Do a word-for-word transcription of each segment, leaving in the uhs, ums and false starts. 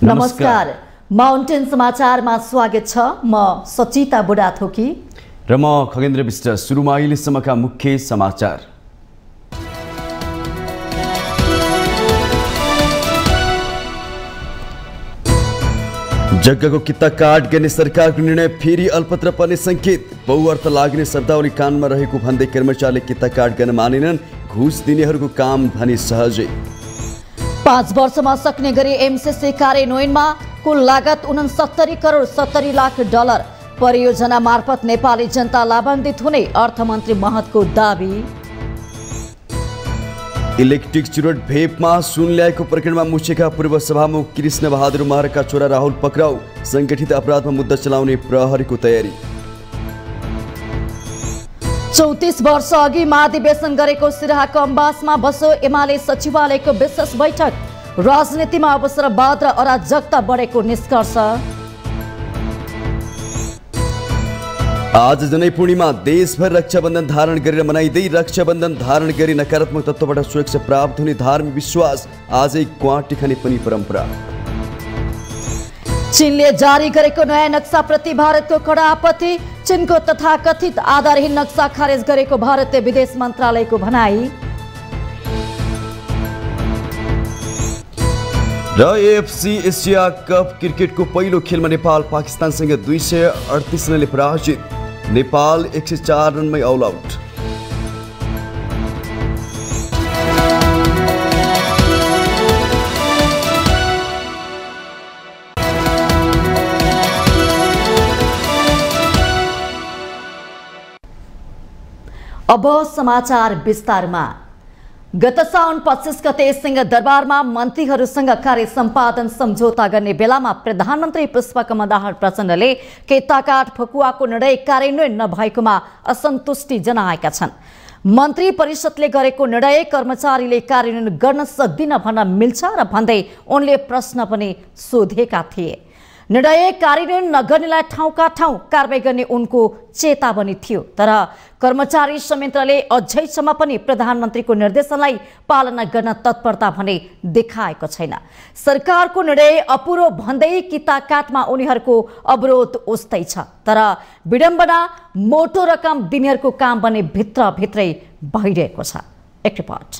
नमस्कार, माउन्टेन समाचारमा स्वागत छ। म सचिता बुढाथोकी र म खगेन्द्र विष्ट। सुरुमा अहिलेसम्मका मुख्य समाचार। जग्गाको किता काट गर्ने सरकारको निर्णय फेरि अल्पत्र पर्ने संकेत। बहुअर्थ लाग्ने शब्दावली कानमा रहेको भन्दै कर्मचारीले किता काट गर्न मानेनन्। घुस दिनेहरूको काम भने सहजै। पाँच वर्षमा सक्ने गरी एमसीसी कार्यान्वयनमा कुल लागत उनसत्तरी करोड सत्तरी लाख डलर। परियोजना मार्फत नेपाली जनता लाभान्वित हुने अर्थमन्त्री महतको दावी। इलेक्ट्रिक चुरोट भेपमा सुन ल्याएको प्रकरणमा मुछेका पूर्व सभामुख कृष्ण बहादुर महराका छोरा राहुल पक्राउ। संगठित अपराधमा मुद्दा चलाउने प्रहरीको तयारी। चौतीस वर्ष अघि महाधिवेशन गरेको सिराहाको अम्बासमा बस्यो एमाले सचिवालयको विशेष बैठक। राजनीतिमा अवसरवाद र अराजकता बढेको निष्कर्ष। आज जनै पूर्णिमा देशभर रक्षाबन्धन धारण गरेर मनाइँदै। रक्षाबन्धन धारण गरी नकारात्मक तत्त्वबाट सुरक्षा प्राप्त हुने धार्मिक विश्वास। आजै क्वाटी खाने पनि परम्परा। चीनले जारी गरेको नयाँ नक्साप्रति भारतको कडा आपत्ति। चीनको तथाकथित आधारहीन नक्सा खारेज गरेको भारतीय विदेश मन्त्रालयको भनाई। र एएफसी एसिया कप क्रिकेटको पहिलो खेलमा नेपाल पाकिस्तानसँग दुई सय अडतिस रनले पराजित। नेपाल एक सय चार रनमै अल आउट। अब समाचार विस्तारमा। गत साउन पच्चीस गते सिंह दरबारमा मन्त्रीहरूसँग कार्य सम्पादन सम्झौता गर्ने बेलामा प्रधानमन्त्री पुष्पकमल दाहाल प्रचण्डले केताकाट फकुवाको निर्णय कार्यान्वयन नभएकोमा असन्तुष्टि जनाएका छन्। मन्त्री परिषदले गरेको निर्णय कर्मचारीले कार्यान्वयन गर्न सक्दिन भन्न मिल्छ र भन्दै उनले प्रश्न पनि सोधेका थिए। निर्णय कार्यान्वयन नगर्नेलाई ठाउँका ठाउँ कारबाही गर्ने उनको चेतावनी थियो। तर कर्मचारी संयन्त्रले अझैसम्म पनि प्रधानमन्त्रीको निर्देशनलाई पालना गर्न तत्परता भने देखाएको छैन। सरकारको निर्णय अपुरो भन्दै किताकाटमा उनीहरूको अवरोध उस्तै छ। तर विडम्बना मोटो रकम दिनेहरूको काम भने भित्रभित्रै भइरहेको छ। एक रिपोर्ट।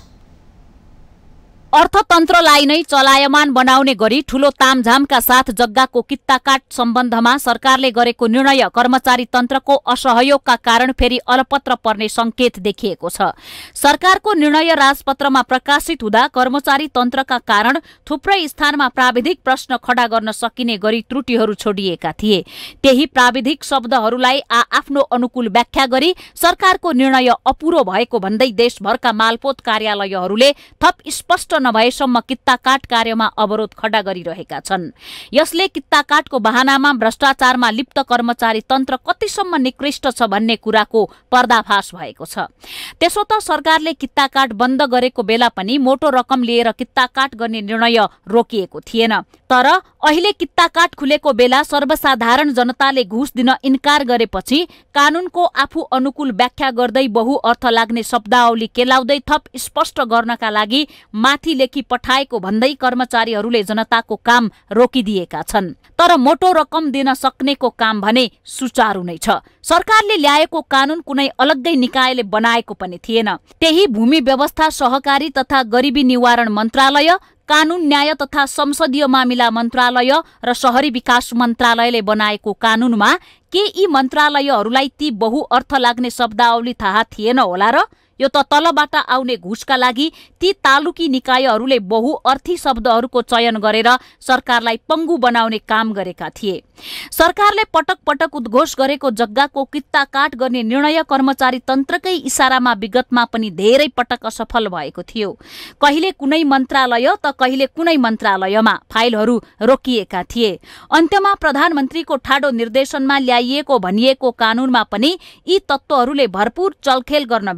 अर्थतन्त्रलाई नै चलायमान बनाउने गरी ठूलो तामझामका साथ जग्गाको कित्ताकाट सम्बन्धमा सरकारले गरेको निर्णय कर्मचारी तन्त्रको असहयोगका कारण फेरि अलपत्र पर्ने संकेत देखिएको छ। सरकारको निर्णय राजपत्रमा प्रकाशित हुँदा कर्मचारी तन्त्रका कारण थुप्रै स्थानमा प्राविधिक प्रश्न खडा गर्न सकिने गरी त्रुटिहरू छोडिएका थिए। त्यही प्राविधिक शब्दहरूलाई आआफ्नो अनुकूल व्याख्या गरी सरकारको निर्णय अपुरो भएको भन्दै देशभरका मालपोत कार्यालयहरूले थप स्पष्ट नभएसम्म कित्ताकाट कार्यमा अवरोध खडा गरिरहेका छन्। यसले कित्ताकाटको बहानामा भ्रष्टाचारमा लिप्त कर्मचारी तन्त्र कतिसम्म निकृष्ट छ भन्ने कुराको पर्दाफास भएको छ। त्यसो त सरकारले कित्ताकाट बन्द गरेको बेला पनि मोटो रकम लिएर कित्ताकाट गर्ने निर्णय रोकिएको थिएन। तर अहिले कित्ताकाट खुलेको बेला सर्वसाधारण जनताले घुस दिन इन्कार गरेपछि कानूनको आफू अनुकूल व्याख्या गर्दै बहुअर्थ लाग्ने शब्दावली केलाउँदै थप स्पष्ट गर्नका लागि माथि लेखी पठाएको भन्दै कर्मचारीहरूले जनताको काम रोकिदिएका छन्। तर मोटो रकम दिन सक्नेको काम भने सुचारू नै छ। सरकारले ल्याएको कानून कुनै अलग्गै निकायले बनाएको पनि थिएन। त्यही भूमि व्यवस्था सहकारी तथा गरिबी निवारण मन्त्रालय, कानून न्याय तथा संसदीय मामिला मन्त्रालय र शहरी विकास मन्त्रालयले बनाएको कानूनमा के यी मन्त्रालयहरूलाई ती बहुअर्थ लाग्ने शब्दावली थाहा थिएन होला र? यो त तलबाट आउने घुसका लागि ती तालुकी निकायहरूले बहुअर्थी शब्दहरूको चयन गरेर सरकारलाई पङ्गु बनाउने काम गरेका थिए। सरकारले पटक पटक उद्घोष गरेको जग्गाको कित्ताकाट गर्ने निर्णय कर्मचारी तन्त्रकै इसारामा विगतमा पनि धेरै पटक असफल भएको थियो। कहिले कुनै मन्त्रालय त कहिले कुनै मन्त्रालयमा फाइलहरू रोकिएका थिए। अन्त्यमा प्रधानमन्त्रीको ठाडो निर्देशनमा ल्याइएको भनिएको कानूनमा पनि यी तत्त्वहरूले भरपूर चलखेल गर्न भ्याए।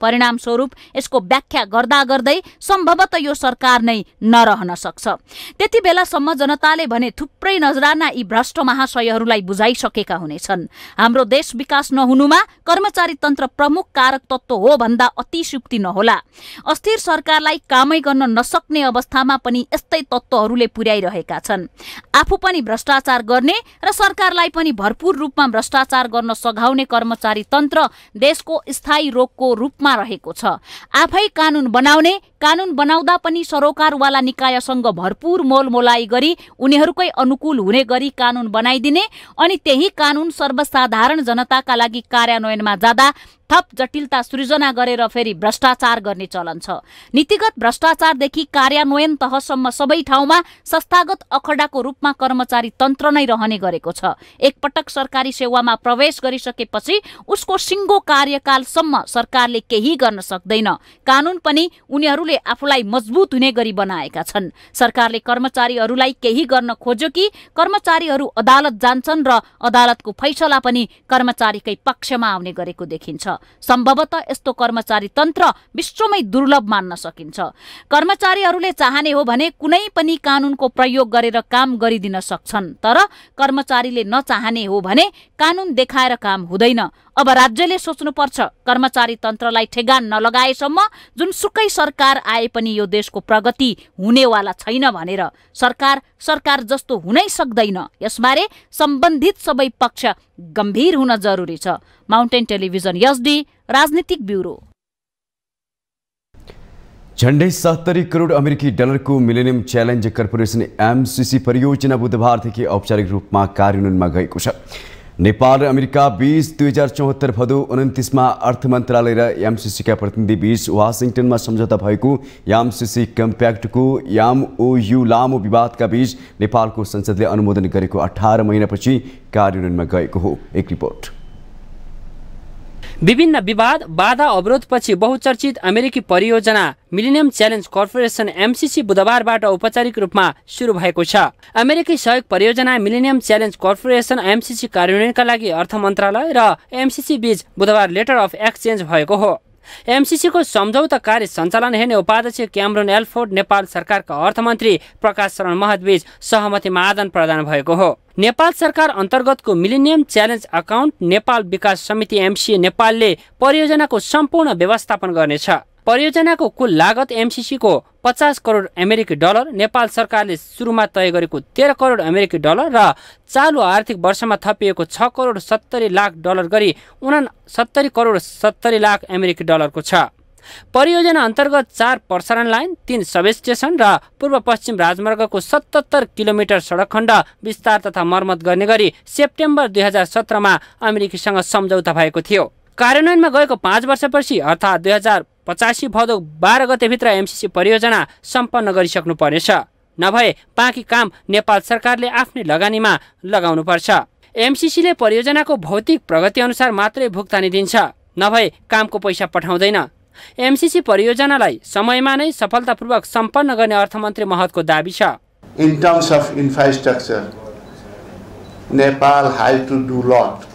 परिणामस्वरूप यसको व्याख्या गर्दा गर्दै सम्भवतः यो सरकार नै नरहन सक्छ। त्यति बेलासम्म जनताले भने थुप्रै नजराना यी भ्रष्ट महाशयहरूलाई बुझाइसकेका हुनेछन्। हाम्रो देश विकास नहुनुमा कर्मचारी तन्त्र प्रमुख कारक तत्त्व हो भन्दा अतिशुक्ति नहोला। अस्थिर सरकारलाई कामै गर्न नसक्ने अवस्थामा पनि यस्तै तत्त्वहरूले पुर्याइरहेका छन्। आफू पनि भ्रष्टाचार गर्ने र सरकारलाई पनि भरपूर रूपमा भ्रष्टाचार गर्न सघाउने कर्मचारी तन्त्र देशको स्थायी रोगको रूपमा रहेको छ। आफै कानून बनाउने, कानून बनाउँदा पनि सरोकारवाला निकायसँग भरपूर मोलमोलाई गरी उनीहरूकै अनुकूल हुने गरी कानून बनाइदिने अनि त्यही कानून सर्वसाधारण जनताका लागि कार्यान्वयनमा जाँदा थप जटिलता सृजना गरेर फेरि भ्रष्टाचार गर्ने चलन छ। नीतिगत भ्रष्टाचारदेखि कार्यान्वयन तहसम्म सबै ठाउँमा संस्थागत अखडाको रूपमा कर्मचारी तन्त्र नै रहने गरेको छ। एकपटक सरकारी सेवामा प्रवेश गरिसकेपछि उसको सिङ्गो कार्यकालसम्म सरकारले केही गर्न सक्दैन। कानून पनि उनीहरूले आफूलाई मजबुत हुने गरी बनाएका छन्। सरकारले कर्मचारीहरूलाई केही गर्न खोज्यो कि कर्मचारीहरू अदालत जान्छन् र अदालतको फैसला पनि कर्मचारीकै पक्षमा आउने गरेको देखिन्छ। सम्भवतः यस्तो कर्मचारी तन्त्र विश्वमै दुर्लभ मान्न सकिन्छ। कर्मचारीहरूले चाहने हो भने कुनै पनि कानूनको प्रयोग गरेर काम गरिदिन सक्छन्, तर कर्मचारीले नचाहने हो भने कानून देखाएर काम हुँदैन। अब राज्यले सोच्नुपर्छ, कर्मचारी तन्त्रलाई ठेगान नलगाएसम्म जुनसुकै सरकार आए पनि यो देशको प्रगति हुनेवाला छैन भनेर। सरकार सरकार जस्तो हुनै सक्दैन। यसबारे सम्बन्धित सबै पक्ष गम्भीर हुन जरुरी छ। माउन्टेन टेलिभिजन एसडी राजनीतिक ब्युरो। झण्डै सत्तरी करोड अमेरिकी डलरको मिलेनियम च्यालेन्ज कर्पोरेसन एमसीसी परियोजना बुधबारदेखि औपचारिक रूपमा कार्यान्वयनमा गएको छ। नेपाल र अमेरिका बीच दुई हजार चौहत्तर भदौ उन्तिसमा अर्थ मन्त्रालय र एमसीसीका प्रतिनिधि बीच वासिङटनमा सम्झौता भएको एमसीसी कम्प्याक्टको एमओयू लामो विवादका बीच नेपालको संसदले अनुमोदन गरेको अठारह महिनापछि कार्यान्वयनमा गएको हो। एक रिपोर्ट। विभिन्न विवाद, बाधा, अवरोधपछि बहुचर्चित अमेरिकी परियोजना मिलेनियम च्यालेन्ज कर्पोरेसन एमसीसी बुधबारबाट औपचारिक रूपमा सुरु भएको छ। अमेरिकी सहयोग परियोजना मिलेनियम च्यालेन्ज कर्पोरेसन एमसीसी कार्यान्वयनका लागि अर्थ मन्त्रालय र एमसीसी बीच बुधबार लेटर अफ एक्सचेन्ज भएको हो। एमसीसी को सम्झौता कार्य सञ्चालन हेर्ने उपाध्यक्ष क्यामरोन एल्फोर्ड, नेपाल सरकारका अर्थमन्त्री प्रकाश शरण महत बीच सहमतिमा आदान प्रदान भएको हो। नेपाल सरकार अन्तर्गतको मिलेनियम च्यालेन्ज अकाउन्ट नेपाल विकास समिति एमसीए नेपालले परियोजनाको सम्पूर्ण व्यवस्थापन गर्नेछ। परियोजनाको कुल लागत एमसीसी को पचास करोड अमेरिकी डलर, नेपाल सरकारले सुरुमा तय गरेको तेह्र करोड अमेरिकी डलर र चालु आर्थिक वर्षमा थपिएको छ करोड सत्तरी लाख डलर गरी उनासत्तरी करोड सत्तरी लाख अमेरिकी डलरको छ। परियोजना अन्तर्गत चार प्रसारण लाइन, तीन सब स्टेशन र पूर्व पश्चिम राजमार्गको सतहत्तर किलोमिटर सडक खण्ड विस्तार तथा मर्मत गर्ने गरी सेप्टेम्बर दुई हजार सत्रमा अमेरिकीसँग सम्झौता भएको थियो। कार्यान्वयनमा गएको पाँच वर्षपछि अर्थात् दुई हजार पचासी भदौ बाह्र गतेभित्र एमसीसी परियोजना सम्पन्न गरिसक्नु पर्नेछ। नभए बाँकी काम नेपाल सरकारले आफ्नै लगानीमा लगाउनुपर्छ। एमसीसीले परियोजनाको भौतिक प्रगति अनुसार मात्रै भुक्तानी दिन्छ, नभए कामको पैसा पठाउँदैन। एमसीसी परियोजनालाई समयमा नै सफलतापूर्वक सम्पन्न गर्ने अर्थमन्त्री महतको दाबी छ। In terms of infrastructure, Nepal has to do lot.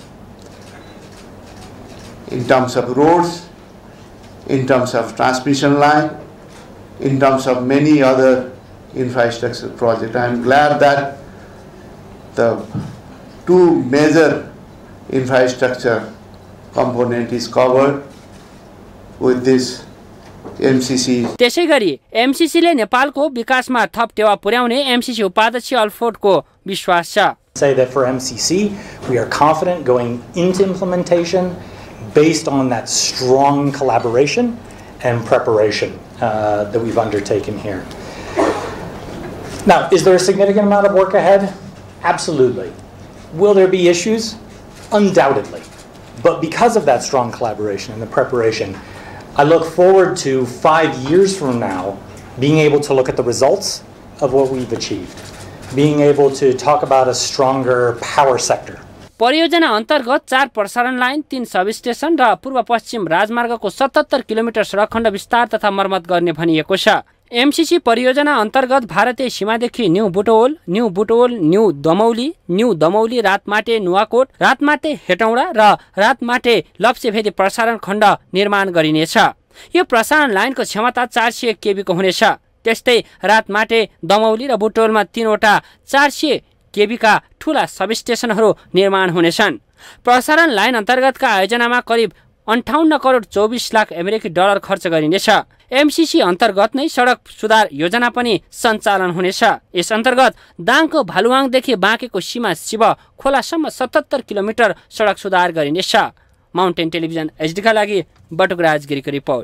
In terms of roads, in terms of transmission line, in terms of many other infrastructure projects. I am glad that the two major infrastructure component is covered with this M C C. त्यसैगरी एमसीसीले नेपालको विकासमा थप टेवा पुर्याउने MCC उपाध्यक्ष अल्फोर्डको विश्वास छ। Say that for M C C, we are confident going into implementation based on that strong collaboration and preparation uh, that we've undertaken here. Now, is there a significant amount of work ahead? Absolutely. Will there be issues? Undoubtedly. But because of that strong collaboration and the preparation, I look forward to five years from now being able to look at the results of what we've achieved, being able to talk about a stronger power sector. परियोजना अन्तर्गत चार प्रसारण line, तीन sub station र पूर्व पश्चिम राजमार्गको सतहत्तर किलोमिटर सडक खण्ड विस्तार तथा मर्मत गर्ने भनिएको छ। एमसीसी परियोजना अन्तर्गत भारतीय सीमादेखि new Butwal, new Butwal, new Damauli, new Damauli Ratmate Nuwakot, Ratmate Hetauda र रातमाटे लप्चेभेदी प्रसारण खण्ड निर्माण गरिनेछ। यो प्रसारण लाइनको क्षमता चार सय केबीको हुनेछ। त्यस्तै रातमाटे, दमौली र बुटवलमा तीनवटा चार सय केबीका ठूला सबस्टेसनहरू निर्माण हुनेछन्। प्रसारण लाइन अन्तर्गतका आयोजनामा करिब अन्ठाउन्न करोड चौबिस लाख अमेरिकी डलर खर्च गरिनेछ। एमसीसी अन्तर्गत नै सडक सुधार योजना पनि सञ्चालन हुनेछ। यस अन्तर्गत दाङको भालुवाङदेखि बाँकेको सीमा शिव खोलासम्म सतहत्तर किलोमिटर सडक सुधार गरिनेछ। माउन्टेन टेलिभिजन एचडीका लागि बटुकराज गिरीको रिपोर्ट।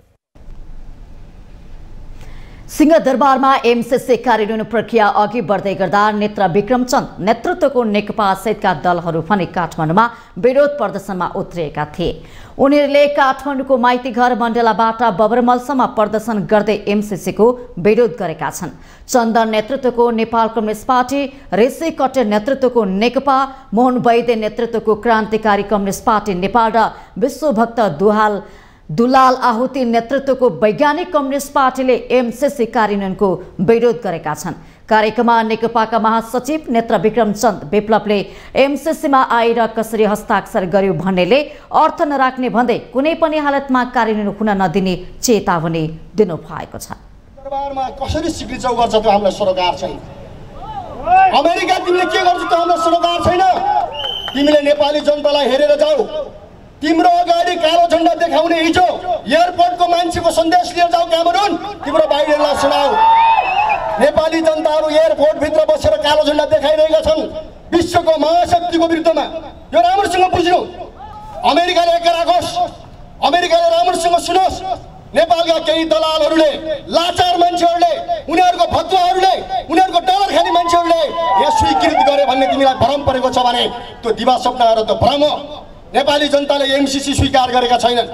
सिंहदरबारमा एमसीसी कार्यान्वयन प्रक्रिया अघि बढ्दै गर्दा नेत्र विक्रमचन्द नेतृत्वको नेकपा सहितका दलहरू पनि काठमाडौँमा विरोध प्रदर्शनमा उत्रिएका थिए। उनीहरूले काठमाडौँको माइती घर मण्डलाबाट बबरमलसम्म प्रदर्शन गर्दै एमसीसीको विरोध गरेका छन्। चन्द नेतृत्वको नेपाल कम्युनिस्ट पार्टी, ऋषि कटेल नेतृत्वको नेकपा, मोहन वैद्य नेतृत्वको क्रान्तिकारी कम्युनिस्ट पार्टी नेपाल र विश्वभक्त दुहाल दुलाल आहुति नेतृत्वको वैज्ञानिक कम्युनिस्ट पार्टीले एमसीसी कार्यान्वयनको विरोध गरेका छन्। कार्यक्रममा नेकपाका महासचिव नेत्र विक्रमचन्द विप्लवले एमसीसीमा आएर कसरी हस्ताक्षर गर्यो भन्नेले अर्थ नराख्ने भन्दै कुनै पनि हालतमा कार्यान्वयन हुन नदिने चेतावनी दिनुभएको छ। दरबारमा कसरी सिग्नेचर गर्छ त्यो हामीलाई सरोकार छैन। अमेरिका तिमीले के गर्छ त्यो हामीलाई सरोकार छैन। तिमीले नेपाली जनतालाई हेरेर जाऊ। तिम्रो अगाडि कालो झण्डा देखाउने हिजो एयरपोर्टको मान्छेको सन्देश लिएर जाऊ क्यामेरुन, तिम्रो बाइडेनलाई सुनाऊ। नेपाली जनताहरू एयरपोर्ट भित्र बसेर कालो झण्डा देखाइरहेका छन् विश्वको महाशक्तिको विरुद्धमा। यो राम्रोसँग बुझ्नु। अमेरिकाले एक राखोस्, अमेरिकाले राम्रोसँग सुनोस्। नेपालका केही दलालहरूले, लाचार मान्छेहरूले, उनीहरूको फतुवाहरूले, उनीहरूको डलर खाने मान्छेहरूले यहाँ स्वीकृत गरे भन्ने तिमीलाई भ्रम परेको छ भने त्यो दिवा सपनाहरू त भ्रम हो। नेपाली जनताले एमसीसी स्वीकार गरेका छैनन्।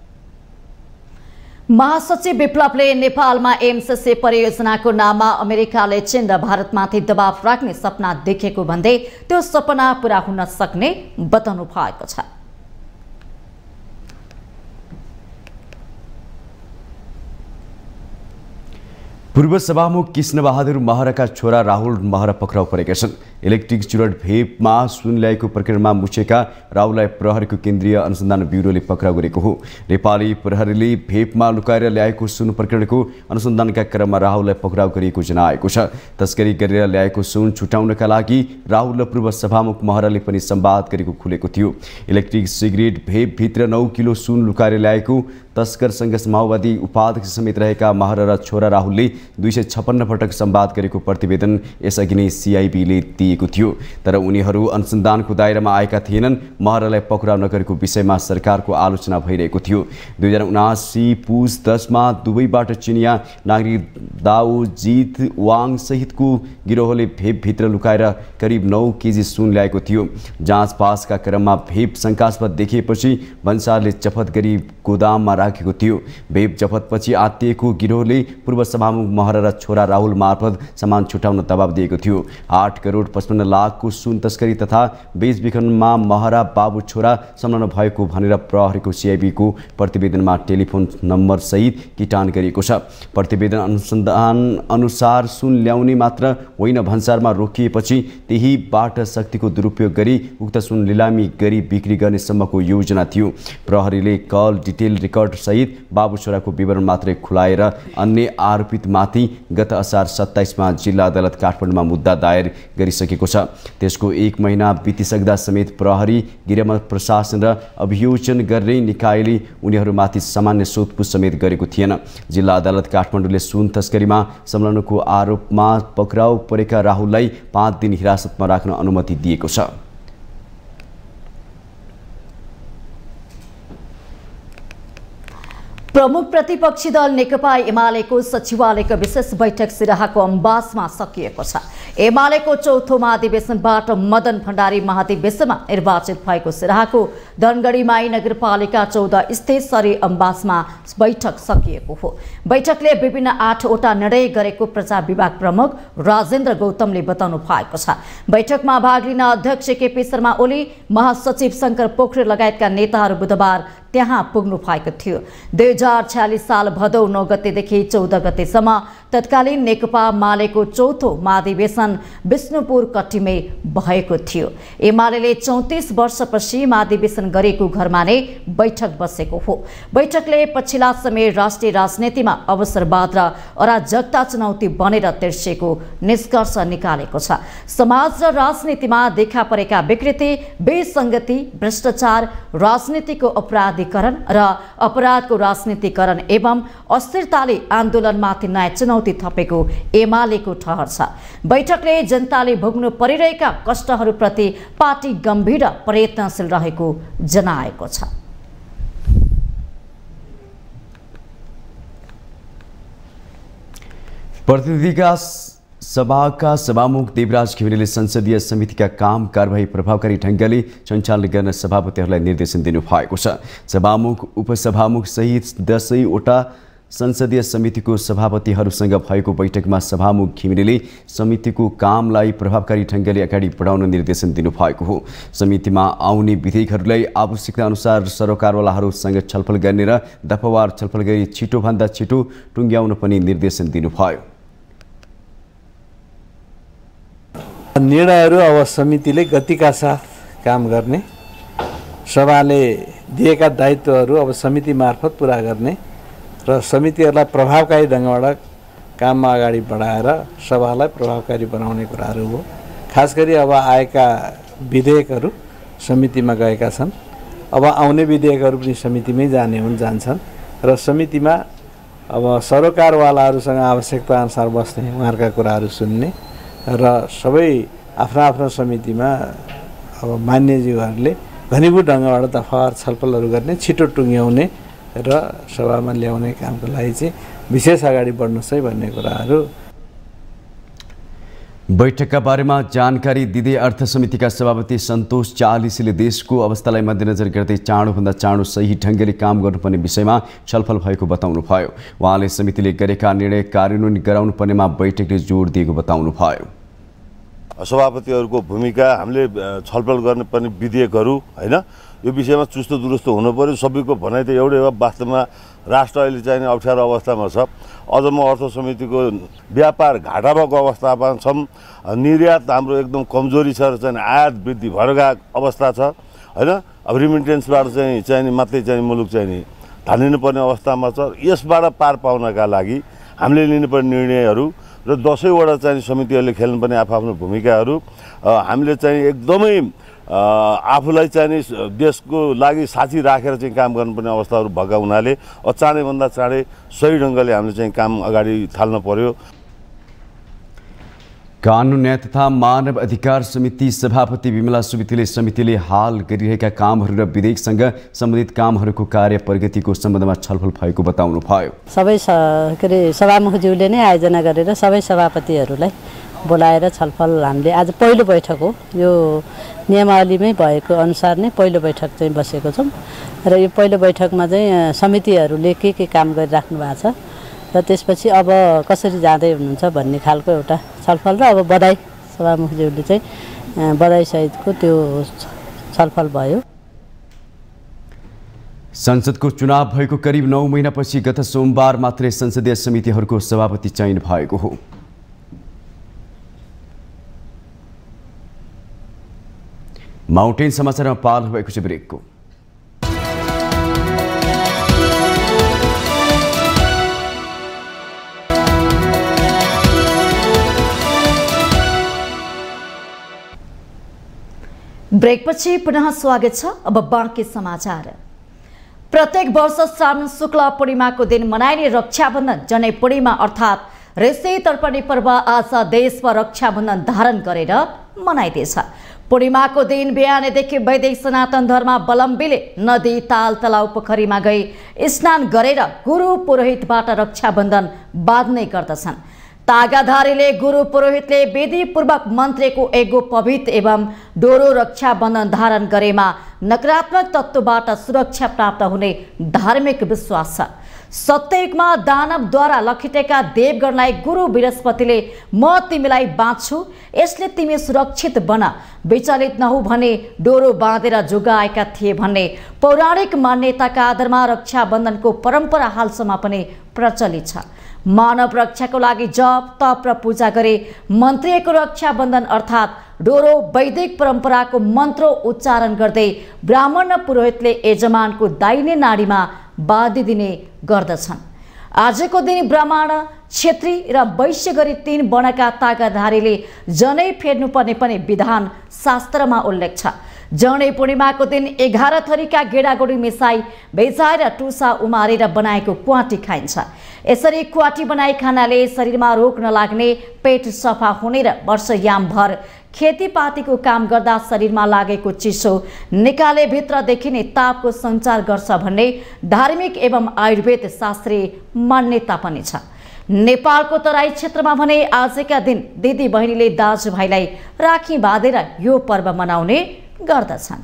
महासचिव विप्लवले नेपालमा एमसीसी परियोजनाको नाममा अमेरिकाले चीन र भारतमाथि दबाव राख्ने सपना देखेको भन्दै त्यो सपना पूरा हुन सक्ने बताउनु भएको छ। पूर्व सभामुख कृष्ण बहादुर महराका छोरा राहुल महरा पक्राउ परेका छन्। इलेक्ट्रिक चुरट भेपमा सुन ल्याएको प्रकरणमा मुछेका राहुललाई प्रहरीको केन्द्रीय अनुसन्धान ब्युरोले पक्राउ गरेको हो। नेपाली प्रहरीले भेपमा लुकाएर ल्याएको सुन प्रकरणको अनुसन्धानका क्रममा राहुललाई पक्राउ गरिएको जनाएको छ। तस्करी गरेर ल्याएको सुन छुटाउनका लागि राहुल र पूर्व सभामुख महराले पनि संवाद गरेको खुलेको थियो। इलेक्ट्रिक सिगरेट भेपभित्र नौ किलो सुन लुकाएर ल्याएको तस्करसँग माओवादी उपाध्यक्ष समेत रहेका महरा र छोरा राहुलले दुई सय छप्पन्न पटक संवाद गरेको प्रतिवेदन यसअघि नै सिआइबीले दिएको थियो। तर उनीहरू अनुसन्धानको दायरामा आएका थिएनन्। महरालाई पक्राउ नगरेको विषयमा सरकारको आलोचना भइरहेको थियो। दुई हजार उनासी पुस दसमा दुबईबाट चिनिया नागरिक दाउ जित वाङ सहितको गिरोहले भेपभित्र लुकाएर करिब नौ केजी सुन ल्याएको थियो। जाँच पासका क्रममा भेप शङ्कास्पद देखिएपछि भन्सारले जफत गरी गोदाममा राखेको थियो। भेप जफतपछि आत्तिएको गिरोहले पूर्व सभामुख महरा र छोरा राहुल मार्फत सामान छुटाउन दबाब दिएको थियो। आठ करोड पचपन्न लाखको सुन तस्करी तथा बेचबिखनमा महरा बाबु छोरा संलग्न भएको भनेर प्रहरीको सिआइबीको प्रतिवेदनमा टेलिफोन नम्बर सहित किटान गरिएको छ। प्रतिवेदन अनुसन्धान अनुसार सुन ल्याउने मात्र होइन, भन्सारमा रोकिएपछि त्यहीबाट शक्तिको दुरुपयोग गरी उक्त सुन लिलामी गरी बिक्री गर्ने सम्मको योजना थियो। प्रहरीले कल डिटेल रेकर्ड सहित बाबु छोराको विवरण मात्रै खुलाएर अन्य आरोपितमाथि गत असार सत्ताइसमा जिल्ला अदालत काठमाडौँमा मुद्दा दायर गरिसकेको छ। त्यसको एक महिना बितिसक्दा समेत प्रहरी, गृह प्रशासन र अभियोजन गर्ने निकायले उनीहरूमाथि सामान्य सोधपुछ समेत गरेको थिएन। जिल्ला अदालत काठमाडौँले सुन तस्करीमा संलग्नको आरोपमा पक्राउ परेका राहुललाई पाँच दिन हिरासतमा राख्न अनुमति दिएको छ। प्रमुख प्रतिपक्षी दल नेकपा एमालेको सचिवालयको विशेष बैठक सिराहाको अम्बासमा सकिएको छ। एमालेको चौथो महाधिवेशनबाट मदन भण्डारी महाधिवेशनमा निर्वाचित भएको सिराहाको धनगढीमाई नगरपालिका चौध स्थित सरी अम्बासमा बैठक सकिएको हो। बैठकले विभिन्न आठवटा निर्णय गरेको प्रचार विभाग प्रमुख राजेन्द्र गौतमले बताउनु भएको छ। बैठकमा भाग लिन अध्यक्ष केपी शर्मा ओली, महासचिव शङ्कर पोखरेल लगायतका नेताहरू बुधबार त्यहाँ पुग्नु भएको थियो। दुई हजार छ्यालिस साल भदौ नौ गतेदेखि चौध गतेसम्म तत्कालीन नेकपा मालेको चौथो महाधिवेशन विष्णुपुर कट्टीमै भएको थियो। एमाले चौतिस वर्षपछि महाधिवेशन गरेको घरमा नै बैठक बसेको हो। बैठकले पछिल्ला समय राष्ट्रिय राजनीतिमा अवसरवाद र अराजकता चुनौती बनेर तिर्सेको निष्कर्ष निकालेको छ। समाज र राजनीतिमा देखा परेका विकृति, विसङ्गति, भ्रष्टाचार, राजनीतिको अपराधीकरण र अपराधको राजनीतिकरण एवं अस्थिरताले आन्दोलनमाथि नयाँ चुनौती थपेको एमालेको ठहर छ। बैठकले जनताले भोग्नु परिरहेका कष्टहरूप्रति पार्टी गम्भीर र प्रयत्नशील रहेको जनाएको छ। प्रतिनिधिका सभाका सभामुख देवराज घिमिरेले संसदीय समितिका काम कारबाही प्रभावकारी ढङ्गले सञ्चालन गर्न सभापतिहरूलाई निर्देशन दिनुभएको छ। सभामुख, उपसभामुख सहित दसैँवटा संसदीय समितिको सभापतिहरूसँग भएको बैठकमा सभामुख घिमिरेले समितिको कामलाई प्रभावकारी ढङ्गले अगाडि बढाउन निर्देशन दिनुभएको हो। समितिमा आउने विधेयकहरूलाई आवश्यकता अनुसार सरकारवालाहरूसँग छलफल गर्ने र दफावार छलफल गरी छिटोभन्दा छिटो टुङ्ग्याउन पनि निर्देशन दिनुभयो। निर्णयहरू अब समितिले गतिका साथ काम गर्ने, सभाले दिएका दायित्वहरू अब समिति मार्फत पुरा गर्ने र समितिहरूलाई प्रभावकारी ढङ्गबाट काममा अगाडि बढाएर सभालाई प्रभावकारी बनाउने कुराहरू हो। खास गरी अब आएका विधेयकहरू समितिमा गएका छन्, अब आउने विधेयकहरू पनि समितिमै जाने हुन् जान्छन् र समितिमा अब सरकारवालाहरूसँग आवश्यकता अनुसार बस्ने, उहाँहरूका कुराहरू सुन्ने र सबै आफ्ना आफ्ना समितिमा अब मान्यज्यूहरूले घनीभूत ढङ्गबाट दफावार छलफलहरू गर्ने, छिटो टुङ्ग्याउने र सभामा ल्याउने कामको लागि चाहिँ विशेष अगाडि बढ्नुहोस् है भन्ने कुराहरू। बैठकका बारेमा जानकारी दिँदै अर्थ समितिका सभापति सन्तोष चालिसीले देशको अवस्थालाई मध्यनजर गर्दै चाँडोभन्दा चाँडो सही ढङ्गले काम गर्नुपर्ने विषयमा छलफल भएको बताउनुभयो। उहाँले समितिले गरेका निर्णय कार्यान्वयन गराउनुपर्नेमा बैठकले जोड दिएको बताउनुभयो। सभापतिहरूको भूमिका, हामीले छलफल गर्नुपर्ने विधेयकहरू हैन, यो विषयमा चुस्त दुरुस्त हुनु पर्यो। सबैको भनाइ त एउटै हो, वास्तवमा राष्ट्र अहिले चाहिँ अप्ठ्यारो अवस्थामा छ। अझ म अर्थ समितिको व्यापार घाटा भएको अवस्थामा छौँ, निर्यात हाम्रो एकदम कमजोरी छ र चाहिँ आयात वृद्धि भएर गएको अवस्था छ हैन। अब रिमिटेन्सबाट चाहिँ चाहिँ मात्रै चाहिँ मुलुक चाहिँ नि धानिनुपर्ने अवस्थामा छ। यसबाट पार पाउनका लागि हामीले लिनुपर्ने निर्णयहरू र दसैँवटा चाहिँ समितिहरूले खेल्नुपर्ने आफ्नो भूमिकाहरू हामीले चाहिँ एकदमै आफूलाई चाहिँ देशको लागि साथी राखेर चाहिँ काम गर्नुपर्ने अवस्थाहरू भएका हुनाले चाँडैभन्दा चाँडै सही ढङ्गले हामीले चाहिँ काम अगाडि थाल्न पर्यो। कानुन न्याय तथा मानव अधिकार समिति सभापति विमला सुवेदीले समितिले हाल गरिरहेका कामहरू र विधेयकसँग सम्बन्धित कामहरूको कार्य प्रगतिको सम्बन्धमा छलफल भएको बताउनुभयो। सबै के अरे सभामुखज्यूले नै आयोजना गरेर सबै सभापतिहरूलाई बोलाएर छलफल हामीले आज पहिलो बैठक हो, यो नियमावलीमै भएको अनुसार नै पहिलो बैठक चाहिँ बसेको छौँ र यो पहिलो बैठकमा चाहिँ समितिहरूले के के काम गरिराख्नु भएको छ र त्यसपछि अब कसरी जाँदै हुनुहुन्छ भन्ने खालको एउटा छलफल र अब बधाई सभामुखज्यूले चाहिँ बधाईसहितको त्यो छलफल भयो। संसदको चुनाव भएको करिब नौ महिनापछि गत सोमबार मात्रै संसदीय समितिहरूको सभापति चयन भएको हो। माउन्टेन समाचारमा पाल भएको छ ब्रेकको। ब्रेकपछि पुनः स्वागत छ। अब बाँकी समाचार। प्रत्येक वर्ष श्रावण शुक्ल पूर्णिमाको दिन मनाइने रक्षाबन्धन जनै पूर्णिमा अर्थात् ऋषि तर्पणे पर्व आज देशमा रक्षाबन्धन धारण गरेर मनाइँदैछ। पूर्णिमाको दिन बिहानैदेखि वैदिक सनातन धर्मावलम्बीले नदी, ताल, तलाउ, पोखरीमा गई स्नान गरेर गुरु पुरोहितबाट रक्षाबन्धन बाँध्ने गर्दछन्। तागाधारीले गुरु पुरोहितले विधिपूर्वक मन्त्रेको एगो पवित्र एवं डोरो रक्षाबन्धन धारण गरेमा नकारात्मक तत्त्वबाट सुरक्षा प्राप्त हुने धार्मिक विश्वास छ। सत्ययुगमा दानवद्वारा लखिटेका देवगणलाई गुरु बृहस्पतिले म तिमीलाई बाँच्छु, यसले तिमी सुरक्षित बन, विचलित नहु भने डोरो बाँधेर जोगाएका थिए भन्ने पौराणिक मान्यताका आधारमा रक्षाबन्धनको परम्परा हालसम्म पनि प्रचलित छ। मानव रक्षाको लागि जप तप र पूजा गरे मन्त्रिएको रक्षाबन्धन अर्थात् डोरो वैदिक परम्पराको मन्त्र उच्चारण गर्दै ब्राह्मण र पुरोहितले यजमानको दाहिने नाडीमा बाँधिदिने गर्दछन्। आजको दिन ब्राह्मण, क्षेत्री र वैश्य गरी तीन वर्णका तागाधारीले जनै फेर्नुपर्ने पनि विधान शास्त्रमा उल्लेख छ। जनै पूर्णिमाको दिन एघार थरीका गेडागुडी मिसाई बेचाएर टुसा उमारेर बनाएको क्वाटी खाइन्छ। यसरी क्वाटी बनाई खानाले शरीरमा रोग नलाग्ने, पेट सफा हुने र वर्षयामभर खेतीपातीको काम गर्दा शरीरमा लागेको चिसो निकाले भित्र देखिने तापको सञ्चार गर्छ भन्ने धार्मिक एवं आयुर्वेद शास्त्रीय मान्यता पनि छ। नेपालको तराई क्षेत्रमा भने आजका दिन दिदी बहिनीले दाजुभाइलाई राखी बाँधेर यो पर्व मनाउने गर्दछन्।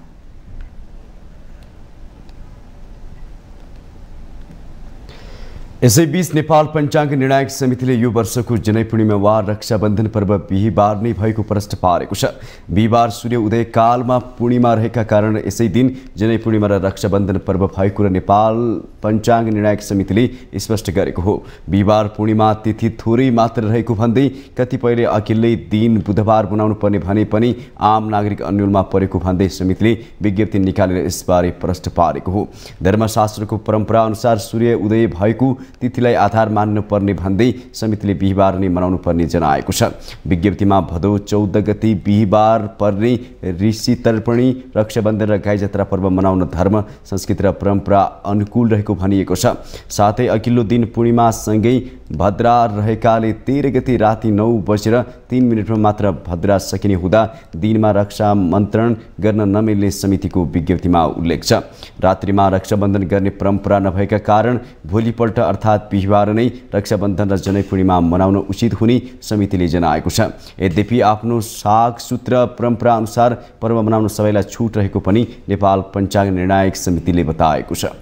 यसैबीच नेपाल पञ्चाङ्ग निर्णायक समितिले यो वर्षको जनै पूर्णिमा वा रक्षाबन्धन पर्व बिहिबार नै भएको प्रश्न पारेको छ। बिहिबार सूर्य उदय कालमा पूर्णिमा रहेका कारण यसै दिन जनै पूर्णिमा र रक्षाबन्धन पर्व भएको र नेपाल पञ्चाङ्ग निर्णायक समितिले स्पष्ट गरेको हो। बिहिबार पूर्णिमा तिथि थोरै मात्र रहेको भन्दै कतिपयले अघिल्लै दिन बुधबार बनाउनु पर्ने भने पनि आम नागरिक अन्यलमा परेको भन्दै समितिले विज्ञप्ति निकालेर यसबारे प्रश्न पारेको हो। धर्मशास्त्रको परम्परा अनुसार सूर्य उदय भएको तिथिलाई आधार मान्नु पर्ने भन्दै समितिले बिहिबार नै मनाउनु पर्ने जनाएको छ। विज्ञप्तिमा भदौ चौध गति बिहिबार पर्ने ऋषि तर्पणी, रक्षाबन्धन र गाई जात्रा पर्व मनाउन धर्म, संस्कृति र परम्परा अनुकूल रहेको भनिएको छ। साथै अघिल्लो दिन पूर्णिमासँगै भद्रा रहेकाले तेह्र गति राति नौ बजेर तीन मिनटमा मात्र भद्रा सकिने हुँदा दिनमा रक्षा मन्त्रण गर्न नमिल्ने समितिको विज्ञप्तिमा उल्लेख छ। रात्रिमा रक्षाबन्धन गर्ने परम्परा नभएका कारण भोलिपल्ट अर्थात् बिहिबार नै रक्षाबन्धन र जनै पूर्णिमा मनाउन उचित हुने समितिले जनाएको छ। यद्यपि आफ्नो सागसूत्र परम्परा अनुसार पर्व मनाउन सबैलाई छुट रहेको पनि नेपाल पञ्चाङ्ग निर्णायक समितिले बताएको छ।